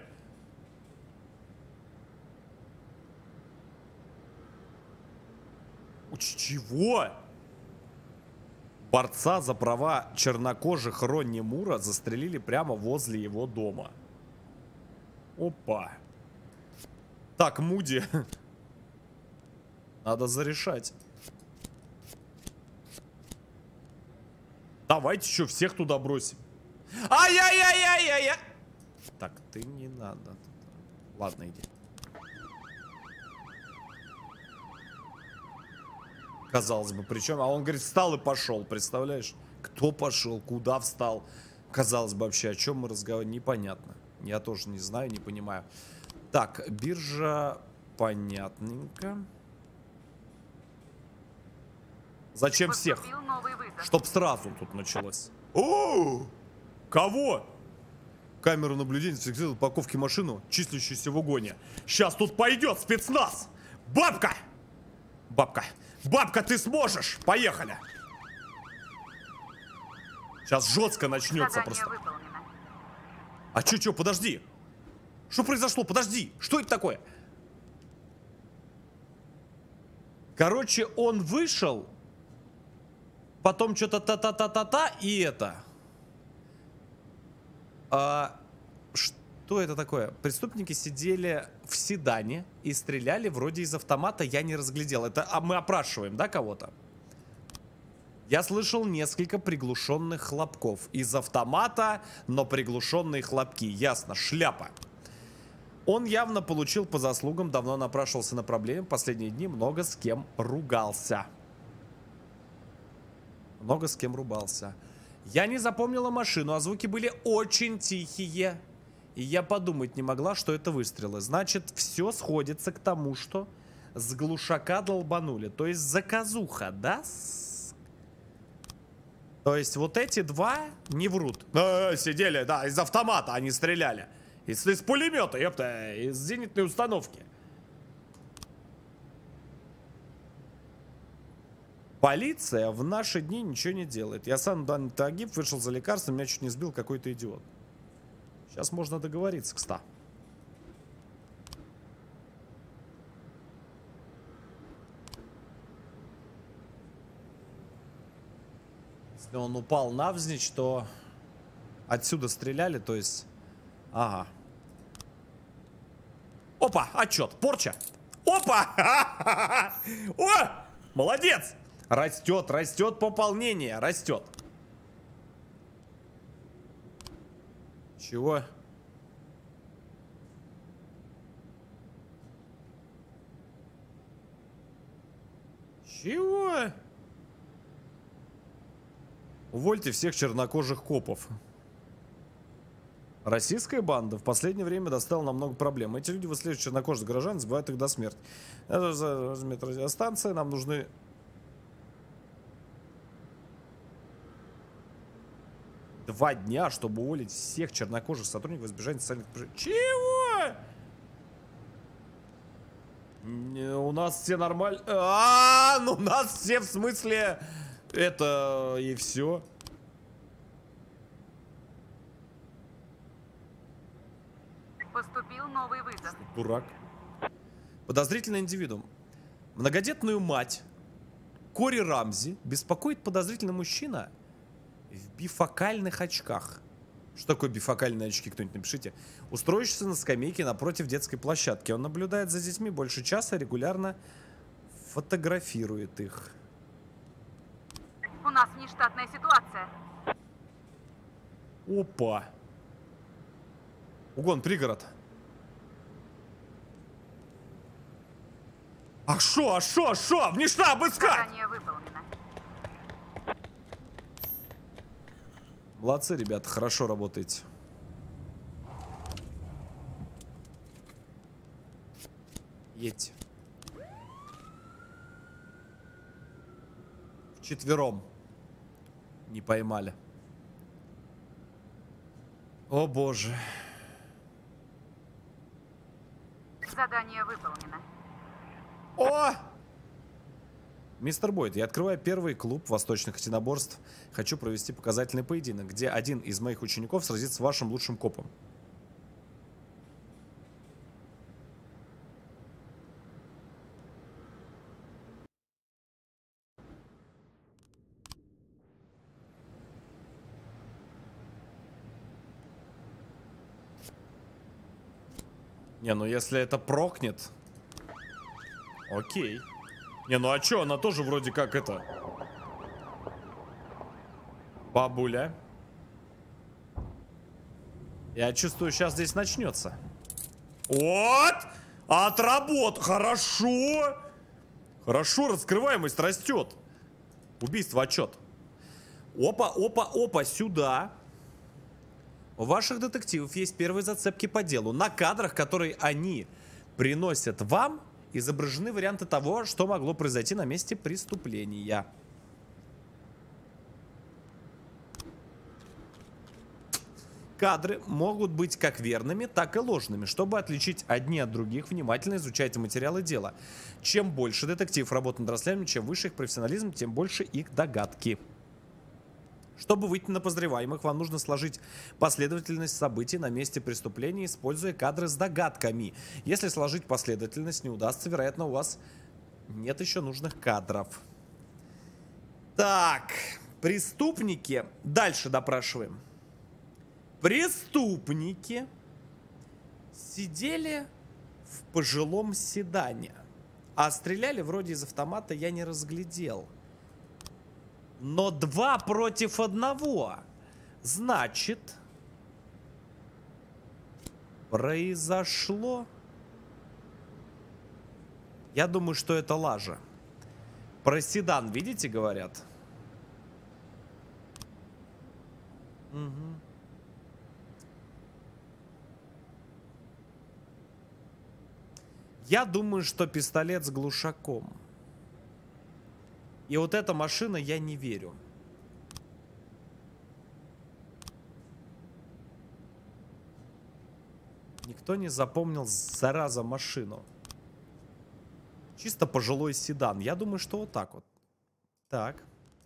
Чего? Борца за права чернокожих Ронни Мура застрелили прямо возле его дома. Опа. Так, Муди. Надо зарешать. Давайте еще всех туда бросим. Ай-яй-яй-яй-яй-яй! Так, ты не надо. Ладно, иди. Казалось бы, причем, а он говорит, встал и пошел, представляешь? Кто пошел, куда встал? Казалось бы, вообще, о чем мы разговариваем, непонятно. Я тоже не знаю, не понимаю. Так, биржа, понятненько. Зачем всех? Чтоб сразу тут началось. О! Кого? Камеру наблюдения зафиксирует упаковки машины, числящейся в угоне. Сейчас тут пойдет спецназ! Бабка! Бабка! Бабка, ты сможешь! Поехали! Сейчас жестко начнется просто. А чё, подожди! Что произошло? Подожди! Что это такое? Короче, он вышел, потом что-то та-та-та-та-та и это. Что это такое? Преступники сидели в седане и стреляли вроде из автомата, я не разглядел. Это мы опрашиваем, да, кого-то? Я слышал несколько приглушенных хлопков. Из автомата, но приглушенные хлопки. Ясно, шляпа. Он явно получил по заслугам, давно напрашивался на проблеме. Последние дни много с кем ругался. Много с кем ругался. Я не запомнила машину, а звуки были очень тихие. И я подумать не могла, что это выстрелы. Значит, все сходится к тому, что с глушака долбанули. То есть заказуха, да? То есть вот эти два не врут. Сидели, да, из автомата они стреляли. Из пулемета, ёпта, из зенитной установки. Полиция в наши дни ничего не делает. Я сам Дан Тагиб вышел за лекарством, меня чуть не сбил какой-то идиот. Сейчас можно договориться, кстати. Если он упал навзничь, то отсюда стреляли, то есть... Ага. Опа, отчет, порча. Опа! О! Молодец! Растет, растет пополнение, растет. Чего? Чего? Увольте всех чернокожих копов. Российская банда в последнее время доставила нам много проблем. Эти люди выслеживают чернокожих горожан, сбивают их до смерти. Это радиостанция, нам нужны... Два дня, чтобы уволить всех чернокожих сотрудников в избежание социальных... Чего? У нас все нормально... Ну у нас все в смысле... Это и все. Поступил новый вызов. Дурак. Подозрительный индивидуум. Многодетную мать Кори Рамзи беспокоит подозрительный мужчина в бифокальных очках. Что такое бифокальные очки, кто-нибудь напишите. Устроившийся на скамейке напротив детской площадки. Он наблюдает за детьми больше часа и регулярно фотографирует их. У нас нештатная ситуация. Опа. Угон, пригород. А шо? Внешне обыскать! Задание выполнено. Молодцы, ребята, хорошо работаете. Едьте. Вчетвером. Не поймали. О боже. Задание выполнено. О! Мистер Бойд, я открываю первый клуб восточных единоборств. Хочу провести показательный поединок, где один из моих учеников сразится с вашим лучшим копом. Не, ну если это прокнет... Окей. Не, ну а чё, она тоже вроде как это... Бабуля. Я чувствую, сейчас здесь начнется. Вот! Отработ! Хорошо! Хорошо, раскрываемость растет. Убийство, отчет. Опа, опа, опа, сюда. У ваших детективов есть первые зацепки по делу. На кадрах, которые они приносят вам, изображены варианты того, что могло произойти на месте преступления. Кадры могут быть как верными, так и ложными. Чтобы отличить одни от других, внимательно изучайте материалы дела. Чем больше детективов работает над расследованием, чем выше их профессионализм, тем больше их догадки. Чтобы выйти на подозреваемых, вам нужно сложить последовательность событий на месте преступления, используя кадры с догадками. Если сложить последовательность не удастся, вероятно, у вас нет еще нужных кадров. Так, преступники. Дальше допрашиваем. Преступники сидели в пожилом седане, а стреляли вроде из автомата я не разглядел. Но 2 против 1. Значит, произошло... Я думаю, что это лажа. Про седан, видите, говорят? Угу. Я думаю, что пистолет с глушаком. И вот эта машина, я не верю. Никто не запомнил, зараза, машину. Чисто пожилой седан. Я думаю, что вот так вот. Так.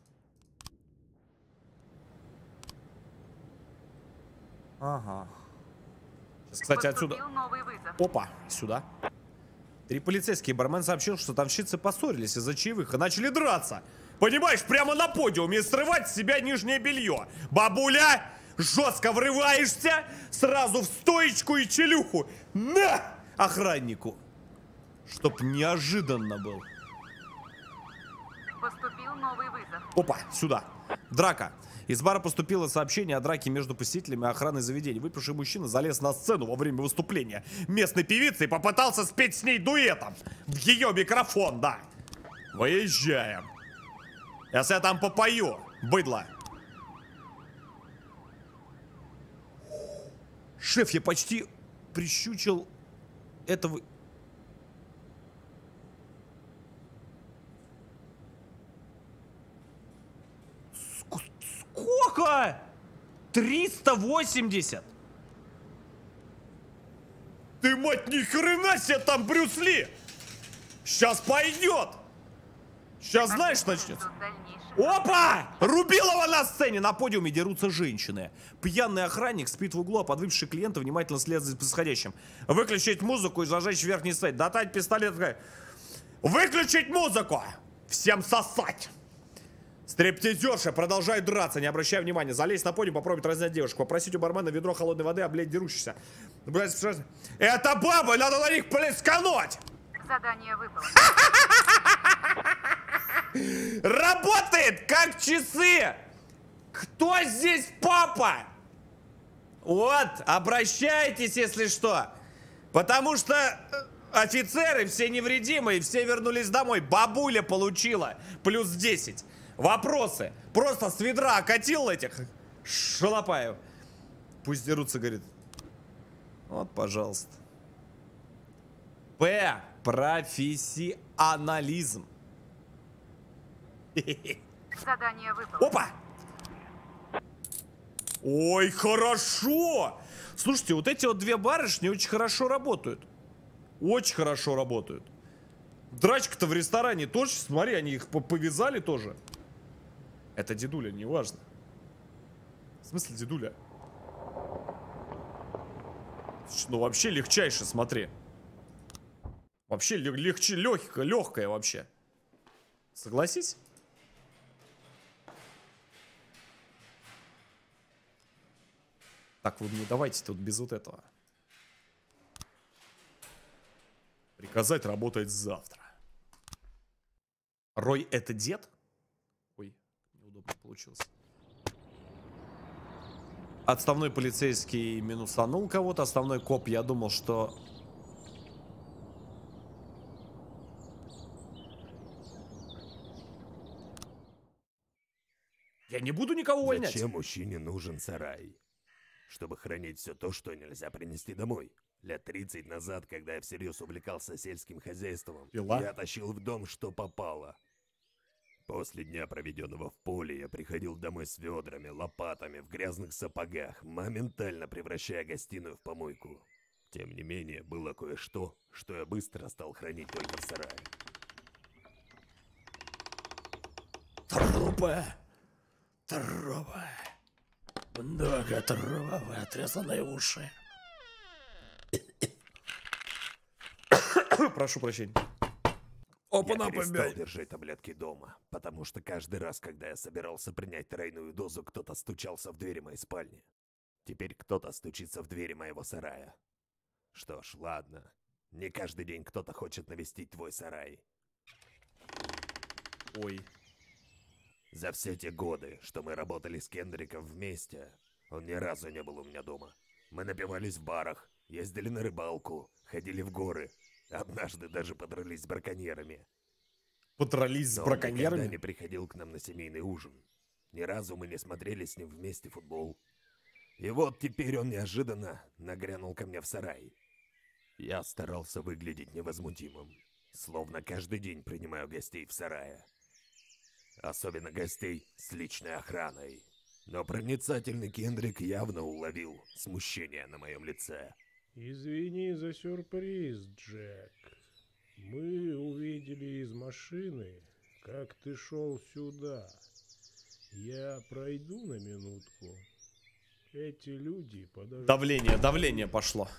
Ага. Сейчас, кстати, отсюда... Опа, сюда. 3 полицейские. Бармен сообщил, что танцовщицы поссорились из-за чаевых и начали драться. Понимаешь, прямо на подиуме и срывать с себя нижнее белье. Бабуля, жестко врываешься, сразу в стоечку и челюху. На! Охраннику. Чтоб неожиданно был. Поступил новый вызов. Опа, сюда. Драка. Из бара поступило сообщение о драке между посетителями и охраной заведения. Выпивший мужчина залез на сцену во время выступления местной певицы и попытался спеть с ней дуэтом. В ее микрофон, да. Выезжаем. Сейчас я там попою, быдло. Шеф, я почти прищучил этого... Сколько? 380. Ты, мать, ни хрена себе там, Брюс Ли. Сейчас пойдет. Сейчас, знаешь, начнется. Опа! Рубилова на сцене. На подиуме дерутся женщины. Пьяный охранник спит в углу, а подвыпивший клиент внимательно следует за происходящим. Выключить музыку и зажечь верхний свет. Достать пистолет. Выключить музыку. Всем сосать. Стриптизерша продолжает драться, не обращая внимания. Залезть на подиум, попробовать разнять девушку. Попросить у бармена ведро холодной воды, облить дерущихся. Это баба, надо на них плескануть! Задание выполнено. Работает как часы! Кто здесь папа? Вот, обращайтесь, если что. Потому что офицеры все невредимые, все вернулись домой. Бабуля получила плюс 10. Вопросы. Просто с ведра окатил этих шалопаев. Пусть дерутся, говорит. Вот, пожалуйста. П. Профессионализм. Задание выполнено. Опа! Ой, хорошо! Слушайте, вот эти вот 2 барышни очень хорошо работают. Очень хорошо работают. Драчка-то в ресторане тоже, смотри, они их повязали тоже. Это дедуля, неважно. В смысле дедуля? Ну вообще легчайше, смотри. Вообще легче, легкая вообще. Согласись? Так, вы мне давайте тут без вот этого. Приказать работать завтра. Рой, это дед? Ой, неудобно получилось. Отставной полицейский минусанул кого-то. Основной коп, я думал, что... Я не буду никого увольнять. Зачем мужчине нужен сарай? Чтобы хранить все то, что нельзя принести домой. Лет 30 назад, когда я всерьез увлекался сельским хозяйством, я тащил в дом, что попало. После дня, проведенного в поле, я приходил домой с ведрами, лопатами, в грязных сапогах, моментально превращая гостиную в помойку. Тем не менее, было кое-что, что я быстро стал хранить только в сарае. Трупы! Трупы! Много трупов и отрезанные уши. Прошу прощения. Я перестал держать таблетки дома, потому что каждый раз, когда я собирался принять тройную дозу, кто-то стучался в двери моей спальни. Теперь кто-то стучится в двери моего сарая. Что ж, ладно. Не каждый день кто-то хочет навестить твой сарай. Ой. За все те годы, что мы работали с Кендриком вместе, он ни разу не был у меня дома. Мы напивались в барах, ездили на рыбалку, ходили в горы. Однажды даже подрались с браконьерами. Подрались с браконьерами? Он никогда не приходил к нам на семейный ужин. Ни разу мы не смотрели с ним вместе футбол. И вот теперь он неожиданно нагрянул ко мне в сарай. Я старался выглядеть невозмутимым, словно каждый день принимаю гостей в сарае. Особенно гостей с личной охраной. Но проницательный Кендрик явно уловил смущение на моем лице. Извини за сюрприз, Джек. Мы увидели из машины, как ты шел сюда. Я пройду на минутку. Эти люди подождут. Давление пошло.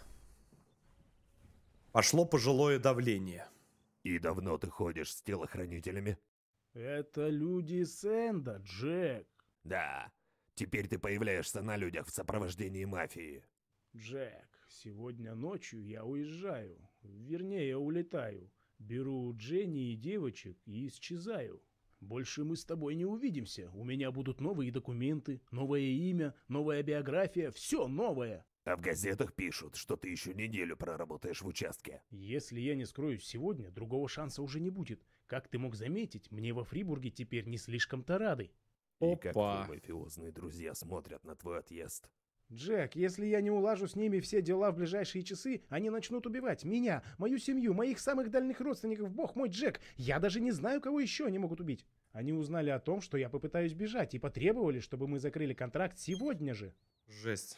Пошло пожилое давление. И давно ты ходишь с телохранителями? Это люди Сэнда, Джек. Да, теперь ты появляешься на людях в сопровождении мафии. Джек, сегодня ночью я уезжаю. Вернее, улетаю. Беру Дженни и девочек и исчезаю. Больше мы с тобой не увидимся. У меня будут новые документы, новое имя, новая биография, все новое. А в газетах пишут, что ты еще неделю проработаешь в участке. Если я не скроюсь сегодня, другого шанса уже не будет. Как ты мог заметить, мне во Фрибурге теперь не слишком-то рады. И как твои мафиозные друзья смотрят на твой отъезд? Джек, если я не улажу с ними все дела в ближайшие часы, они начнут убивать меня, мою семью, моих самых дальних родственников. Бог мой, Джек, я даже не знаю, кого еще они могут убить. Они узнали о том, что я попытаюсь бежать, и потребовали, чтобы мы закрыли контракт сегодня же. Жесть.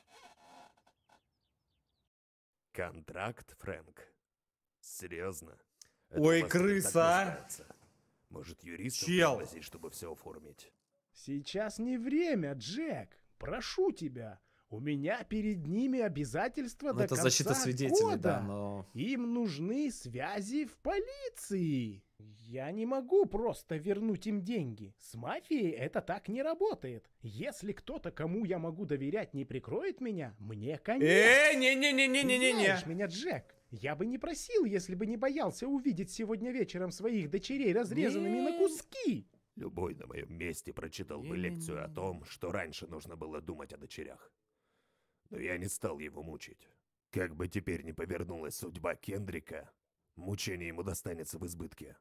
Контракт, Фрэнк? Серьезно? Ой, крыса! Может, юристов пригласить, чтобы все оформить? Сейчас не время, Джек. Прошу тебя. У меня перед ними обязательства до конца защита свидетелей, года. Да, но... Им нужны связи в полиции. Я не могу просто вернуть им деньги. С мафией это так не работает. Если кто-то, кому я могу доверять, не прикроет меня, мне конец. Не-не-не-не-не-не-не. Знаешь меня, Джек, я бы не просил, если бы не боялся увидеть сегодня вечером своих дочерей разрезанными на куски. Любой на моем месте прочитал бы лекцию о том, что раньше нужно было думать о дочерях. Но я не стал его мучить. Как бы теперь ни повернулась судьба Кендрика, мучение ему достанется в избытке.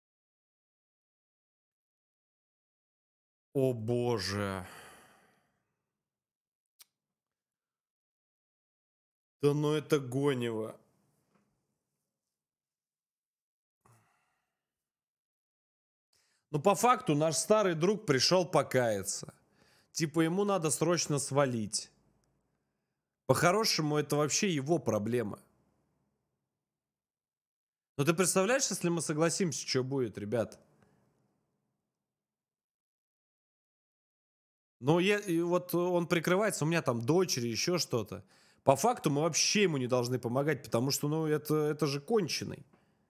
О боже. Да ну это гонево. Ну, по факту, наш старый друг пришел покаяться. Типа, ему надо срочно свалить. По-хорошему, это вообще его проблема. Но ты представляешь, если мы согласимся, что будет, ребят? Ну, и вот он прикрывается, у меня там дочери, еще что-то. По факту мы вообще ему не должны помогать, потому что, ну, это же конченый.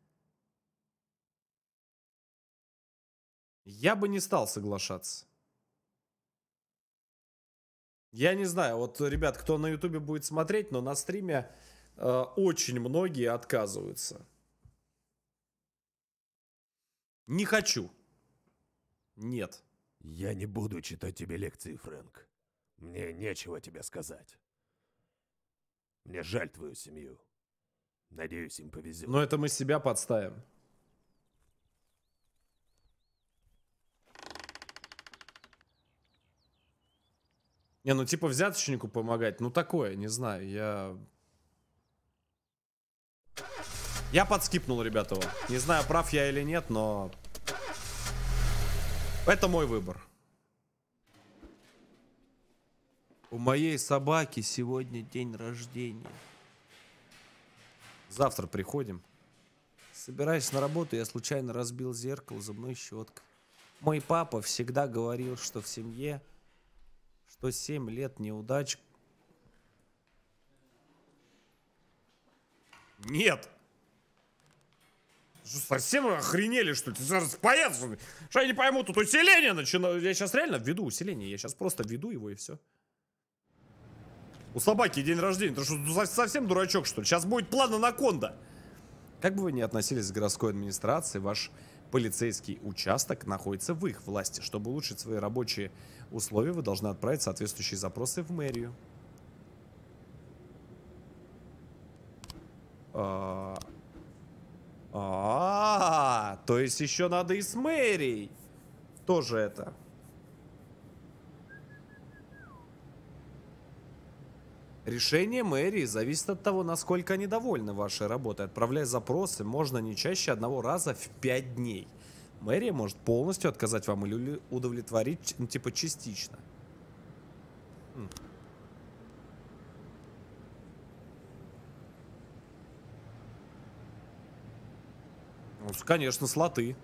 Я бы не стал соглашаться. Я не знаю, вот, ребят, кто на ютубе будет смотреть, но на стриме очень многие отказываются. Не хочу. Нет. Я не буду читать тебе лекции, Фрэнк. Мне нечего тебе сказать. Мне жаль твою семью. Надеюсь, им повезет. Но это мы себя подставим. Не, ну типа взяточнику помогать, ну такое, не знаю, я подскипнул, ребята. Не знаю, прав я или нет, но это мой выбор. У моей собаки сегодня день рождения. Завтра приходим. Собираясь на работу, я случайно разбил зеркало зубной щеткой. Мой папа всегда говорил, что в семье, что 7 лет неудач... Нет! Что, совсем охренели, что ли? Ты зараз поец, что я не пойму, тут усиление начинаю. Я сейчас реально введу усиление, я сейчас просто введу его и все. У собаки день рождения. Ты что, совсем дурачок, что ли? Сейчас будет план анаконда. Как бы вы ни относились к городской администрации, ваш полицейский участок находится в их власти. Чтобы улучшить свои рабочие условия, вы должны отправить соответствующие запросы в мэрию. То есть еще надо и с мэрией. Тоже это. Решение мэрии зависит от того, насколько они довольны вашей работой. Отправляя запросы можно не чаще одного раза в 5 дней. Мэрия может полностью отказать вам или удовлетворить, ну, типа, частично. Ну, конечно, слоты.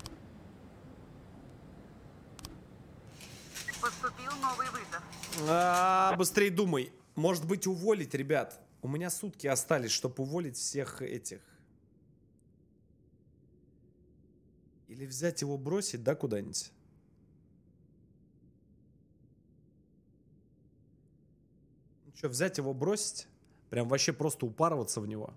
Поступил новый вызов. Быстрей думай. Может быть, уволить, ребят? У меня сутки остались, чтобы уволить всех этих. Или взять его, бросить, да, куда-нибудь? Ну что, взять его, бросить? Прям вообще просто упарываться в него?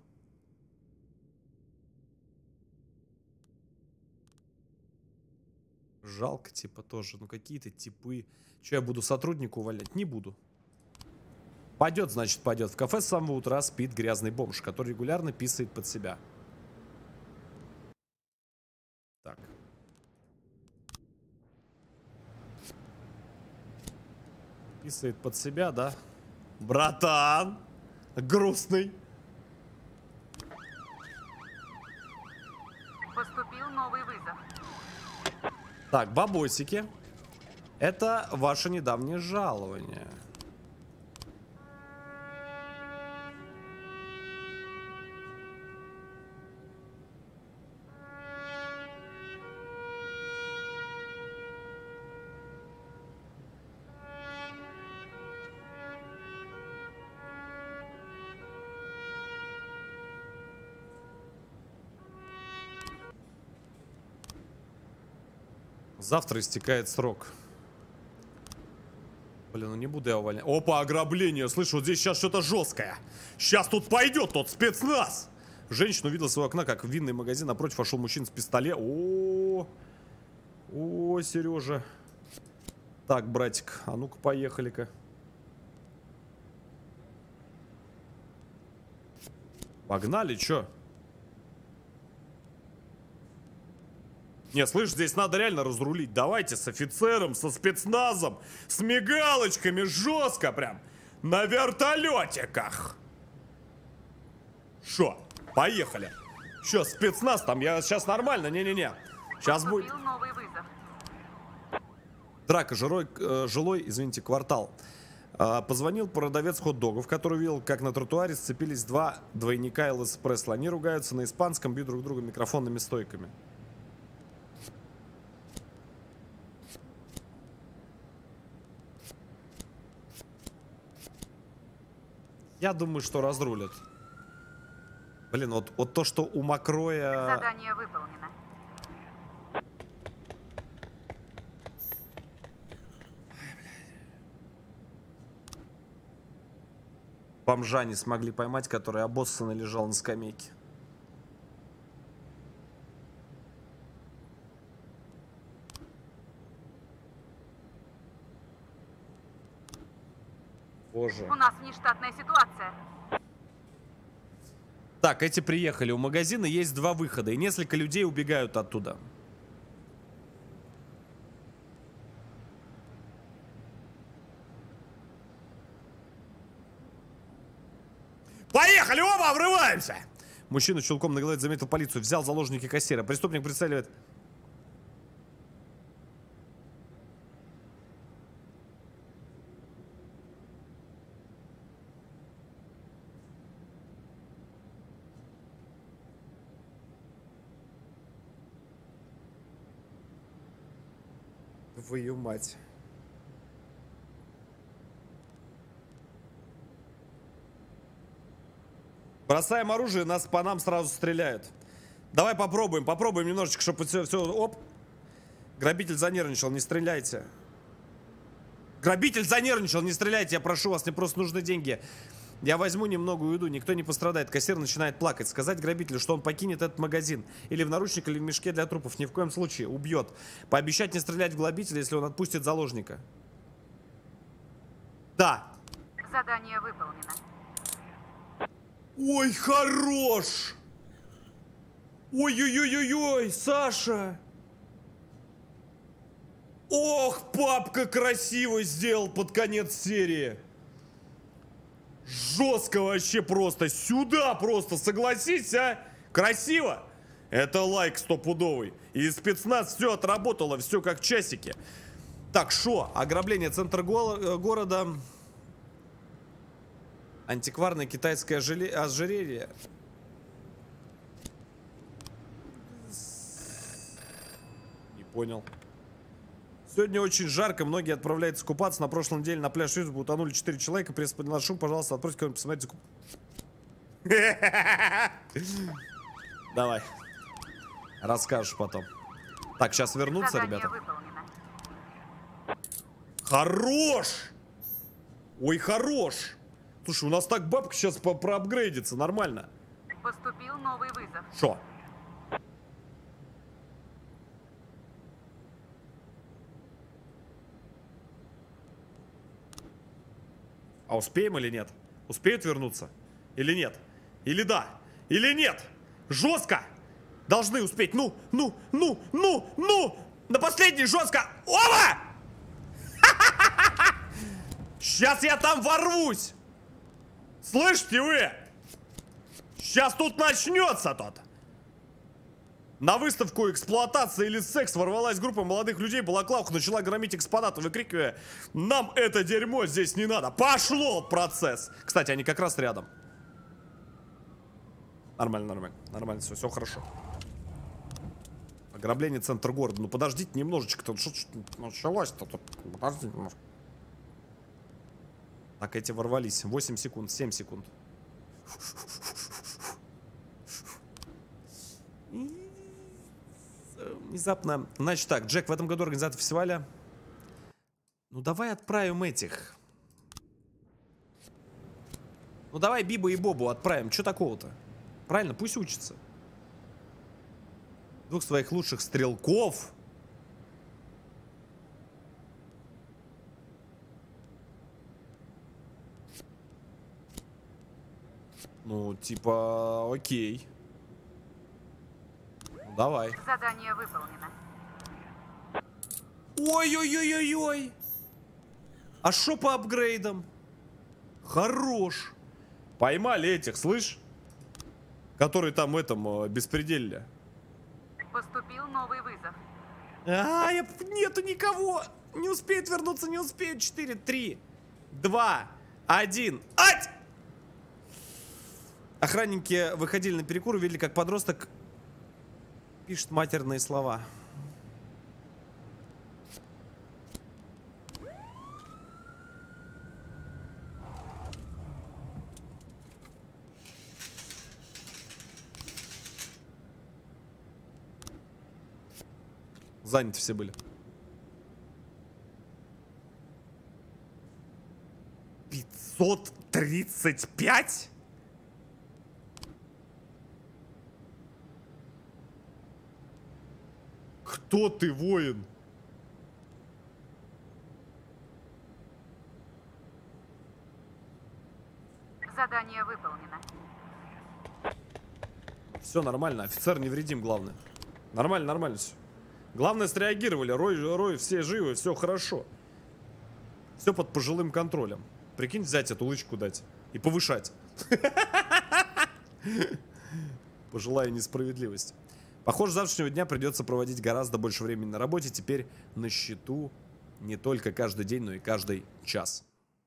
Жалко, типа, тоже. Ну, какие-то типы. Что, я буду сотрудника увольнять? Не буду. Пойдет, значит, пойдет. В кафе с самого утра спит грязный бомж, который регулярно писает под себя. Так. Писает под себя, да? Братан! Грустный. Поступил новый вызов. Так, бабосики. Это ваше недавнее жалование. Завтра истекает срок. Блин, ну не буду я увольнять. Опа, ограбление. Слышу, вот здесь сейчас что-то жесткое. Сейчас тут пойдет тот спецназ. Женщина увидела с своего окна, как в винный магазин напротив вошел мужчина с пистолетом. О, Сережа. Так, братик, а ну-ка поехали-ка. Погнали, чё? Не, слышь, здесь надо реально разрулить. Давайте с офицером, со спецназом, с мигалочками, жестко прям. На вертолетиках. Шо? Поехали. Чё, спецназ там? Я сейчас нормально? Не-не-не. Сейчас будет... Новый вызов. Драка, жилой, извините, квартал. Позвонил продавец хот-догов, который видел, как на тротуаре сцепились два двойника Элвиса Пресли. Они ругаются на испанском, бьют друг друга микрофонными стойками. Я думаю, что разрулят. Блин, вот то, что у Макроя... Задание выполнено. Бомжа не смогли поймать, который обоссанно лежал на скамейке. Боже. У нас внештатная ситуация. Так, эти приехали. У магазина есть 2 выхода, и несколько людей убегают оттуда. Поехали, оба, врываемся! Мужчина с чулком на голове заметил полицию, взял заложники кассира. Преступник прицеливает. Твою мать. Бросаем оружие, нас по нам сразу стреляют. Давай попробуем немножечко, чтобы все... Оп. Грабитель занервничал, не стреляйте. Грабитель занервничал, не стреляйте, я прошу вас, мне просто нужны деньги. Я возьму немного и уйду, никто не пострадает. Кассир начинает плакать. Сказать грабителю, что он покинет этот магазин. Или в наручник, или в мешке для трупов. Ни в коем случае. Убьет. Пообещать не стрелять в грабителя, если он отпустит заложника. Да. Задание выполнено. Ой, хорош! Ой-ой-ой-ой-ой, Саша! Ох, папка красиво сделал под конец серии. Жестко вообще просто. Сюда просто, согласись, а? Красиво? Это лайк стопудовый. И спецназ все отработало, все как часики. Так, шо? Ограбление центра города. Антикварное китайское ожерелье. Не понял. Сегодня очень жарко, многие отправляются купаться. На прошлой неделе на пляж Юзбу утонули 4 человека. Пресс подняла шум, пожалуйста, отправьте кого-нибудь посмотреть. Давай. Расскажешь потом. Так, сейчас вернутся, ребята. Хорош! Ой, хорош! Слушай, у нас так бабка сейчас проапгрейдится, нормально. Поступил новый вызов. Шо? А успеем или нет? Успеют вернуться? Или нет? Или да? Или нет? Жестко! Должны успеть. Ну! На последний жестко! Оба! Сейчас я там ворвусь! Слышите вы? Сейчас тут начнется тот. На выставку эксплуатации или секс ворвалась группа молодых людей, балаклавах начала громить экспонаты, выкрикивая: нам это дерьмо здесь не надо. Пошло процесс. Кстати, они как раз рядом. Нормально, все хорошо. Ограбление центра города. Ну подождите немножечко-то. Что началось-то тут? Подождите немножко. Так, эти ворвались. 8 секунд, 7 секунд. Внезапно. Значит так, Джек в этом году организатор фестиваля. Ну давай отправим этих. Ну давай Бибу и Бобу отправим. Что такого-то? Правильно, пусть учатся. 2 своих лучших стрелков. Ну, типа, окей. Ну, давай. Задание выполнено. Ой-ой-ой-ой-ой. А шо по апгрейдам? Хорош. Поймали этих, слышь? Которые там в этом беспределье. Поступил новый вызов. Нету никого. Не успеет вернуться, не успеет. 4, 3, 2, 1. Ать! Охранники выходили на перекур, увидели, как подросток пишет матерные слова. Заняты все были. 535? Кто ты, воин? Задание выполнено. Все нормально, офицер невредим, главное. Нормально, нормально все. Главное, среагировали. Рой, все живы, все хорошо. Все под пожилым контролем. Прикинь, взять эту лычку дать и повышать. Пожилая несправедливость. Похоже, с завтрашнего дня придется проводить гораздо больше времени на работе. Теперь на счету не только каждый день, но и каждый час.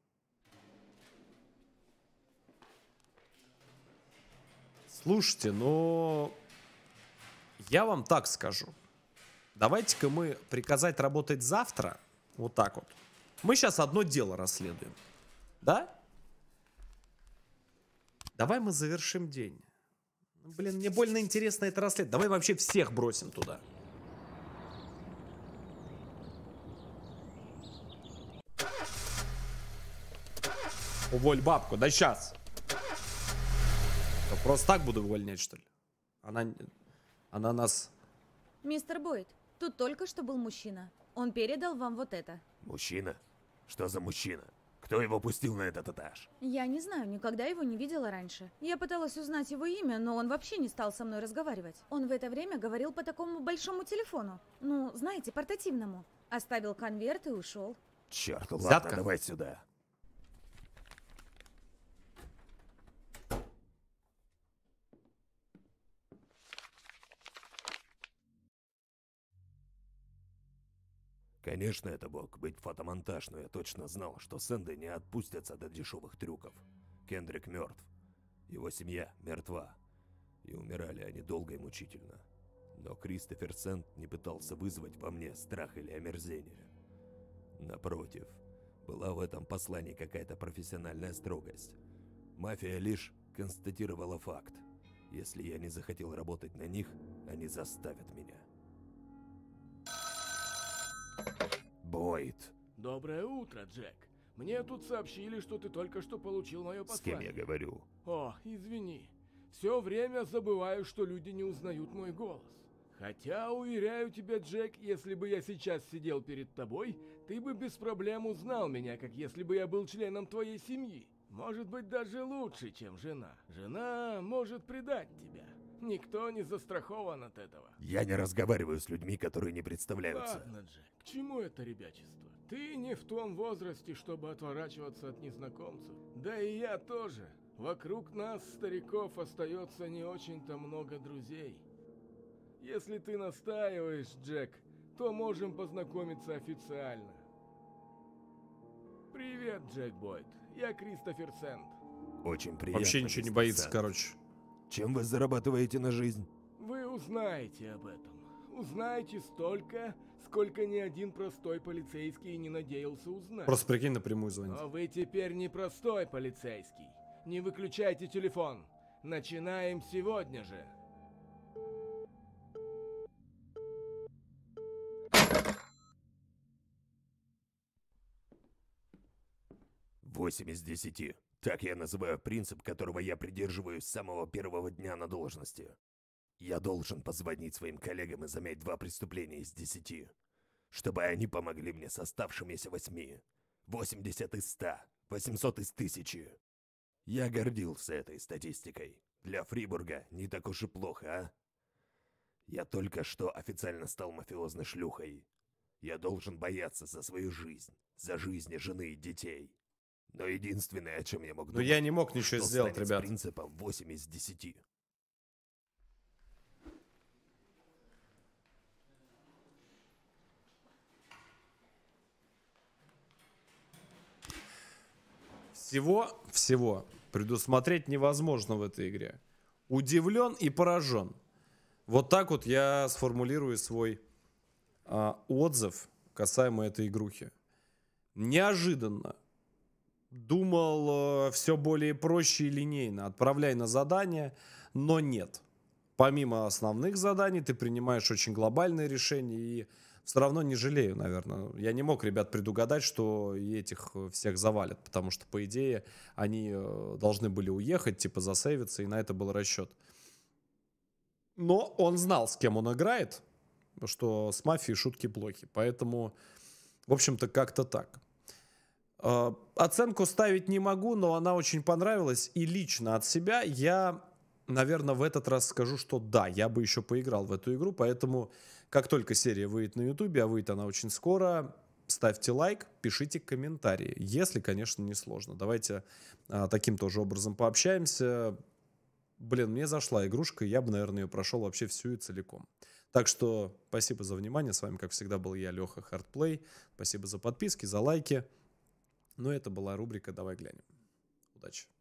Слушайте, но я вам так скажу. Давайте-ка мы приказать работать завтра. Вот так вот. Мы сейчас одно дело расследуем. Да? Давай мы завершим день. Блин, мне больно интересно это расследовать. Давай вообще всех бросим туда. Уволь бабку, да сейчас. Я просто так буду увольнять, что ли? Она нас... Мистер Бойд, тут только что был мужчина. Он передал вам вот это. Мужчина? Что за мужчина? Кто его пустил на этот этаж? Я не знаю, никогда его не видела раньше. Я пыталась узнать его имя, но он вообще не стал со мной разговаривать. Он в это время говорил по такому большому телефону. Ну, знаете, портативному. Оставил конверт и ушел. Черт, ладно, давай сюда. Конечно, это мог быть фотомонтаж, но я точно знал, что Сэнды не отпустятся до дешевых трюков. Кендрик мертв. Его семья мертва. И умирали они долго и мучительно. Но Кристофер Сэнд не пытался вызвать во мне страх или омерзение. Напротив, была в этом послании какая-то профессиональная строгость. Мафия лишь констатировала факт. Если я не захотел работать на них, они заставят меня. Бойд. Доброе утро, Джек. Мне тут сообщили, что ты только что получил мое послание. С кем я говорю? О, извини. Все время забываю, что люди не узнают мой голос. Хотя, уверяю тебя, Джек, если бы я сейчас сидел перед тобой, ты бы без проблем узнал меня, как если бы я был членом твоей семьи. Может быть, даже лучше, чем жена. Жена может предать тебя. Никто не застрахован от этого. Я не разговариваю с людьми, которые не представляются. Ладно, Джек, к чему это ребячество? Ты не в том возрасте, чтобы отворачиваться от незнакомцев. Да и я тоже. Вокруг нас, стариков, остается не очень-то много друзей. Если ты настаиваешь, Джек, то можем познакомиться официально. Привет, Джек Бойд. Я Кристофер Сэнд. Очень приятно. Вообще ничего не боится, короче. Чем вы зарабатываете на жизнь? Вы узнаете об этом. Узнаете столько, сколько ни один простой полицейский не надеялся узнать. Просто прикинь, напрямую звонить. Но вы теперь не простой полицейский. Не выключайте телефон. Начинаем сегодня же. Восемь из 10. Так я называю принцип, которого я придерживаюсь с самого первого дня на должности. Я должен позвонить своим коллегам и замять 2 преступления из 10, чтобы они помогли мне с оставшимися 8. 80 из 100, 800 из 1000. Я гордился этой статистикой. Для Фрибурга не так уж и плохо, а? Я только что официально стал мафиозной шлюхой. Я должен бояться за свою жизнь, за жизни жены и детей. Но единственное, о чем я мог думать... Но я не мог ничего что сделать, станет ребят. С принципом 8 из 10. Всего предусмотреть невозможно в этой игре. Удивлен и поражен. Вот так вот я сформулирую свой отзыв касаемо этой игрухи. Неожиданно. Думал, все более проще и линейно. Отправляй на задание, но нет. Помимо основных заданий, ты принимаешь очень глобальные решения, и все равно не жалею, наверное. Я не мог, ребят, предугадать, что и этих всех завалят, потому что, по идее, они должны были уехать, типа засейвиться, и на это был расчет. Но он знал, с кем он играет, что с мафией шутки плохи. Поэтому, в общем-то, как-то так. Оценку ставить не могу, но она очень понравилась. И лично от себя я, наверное, в этот раз скажу, что да, я бы еще поиграл в эту игру. Поэтому, как только серия выйдет на ютубе, а выйдет она очень скоро, ставьте лайк, пишите комментарии. Если, конечно, не сложно. Давайте таким тоже образом пообщаемся. Блин, мне зашла игрушка, я бы, наверное, ее прошел вообще всю и целиком. Так что спасибо за внимание. С вами, как всегда, был я, Леха Hardplay. Спасибо за подписки, за лайки. Ну, это была рубрика «Давай глянем». Удачи.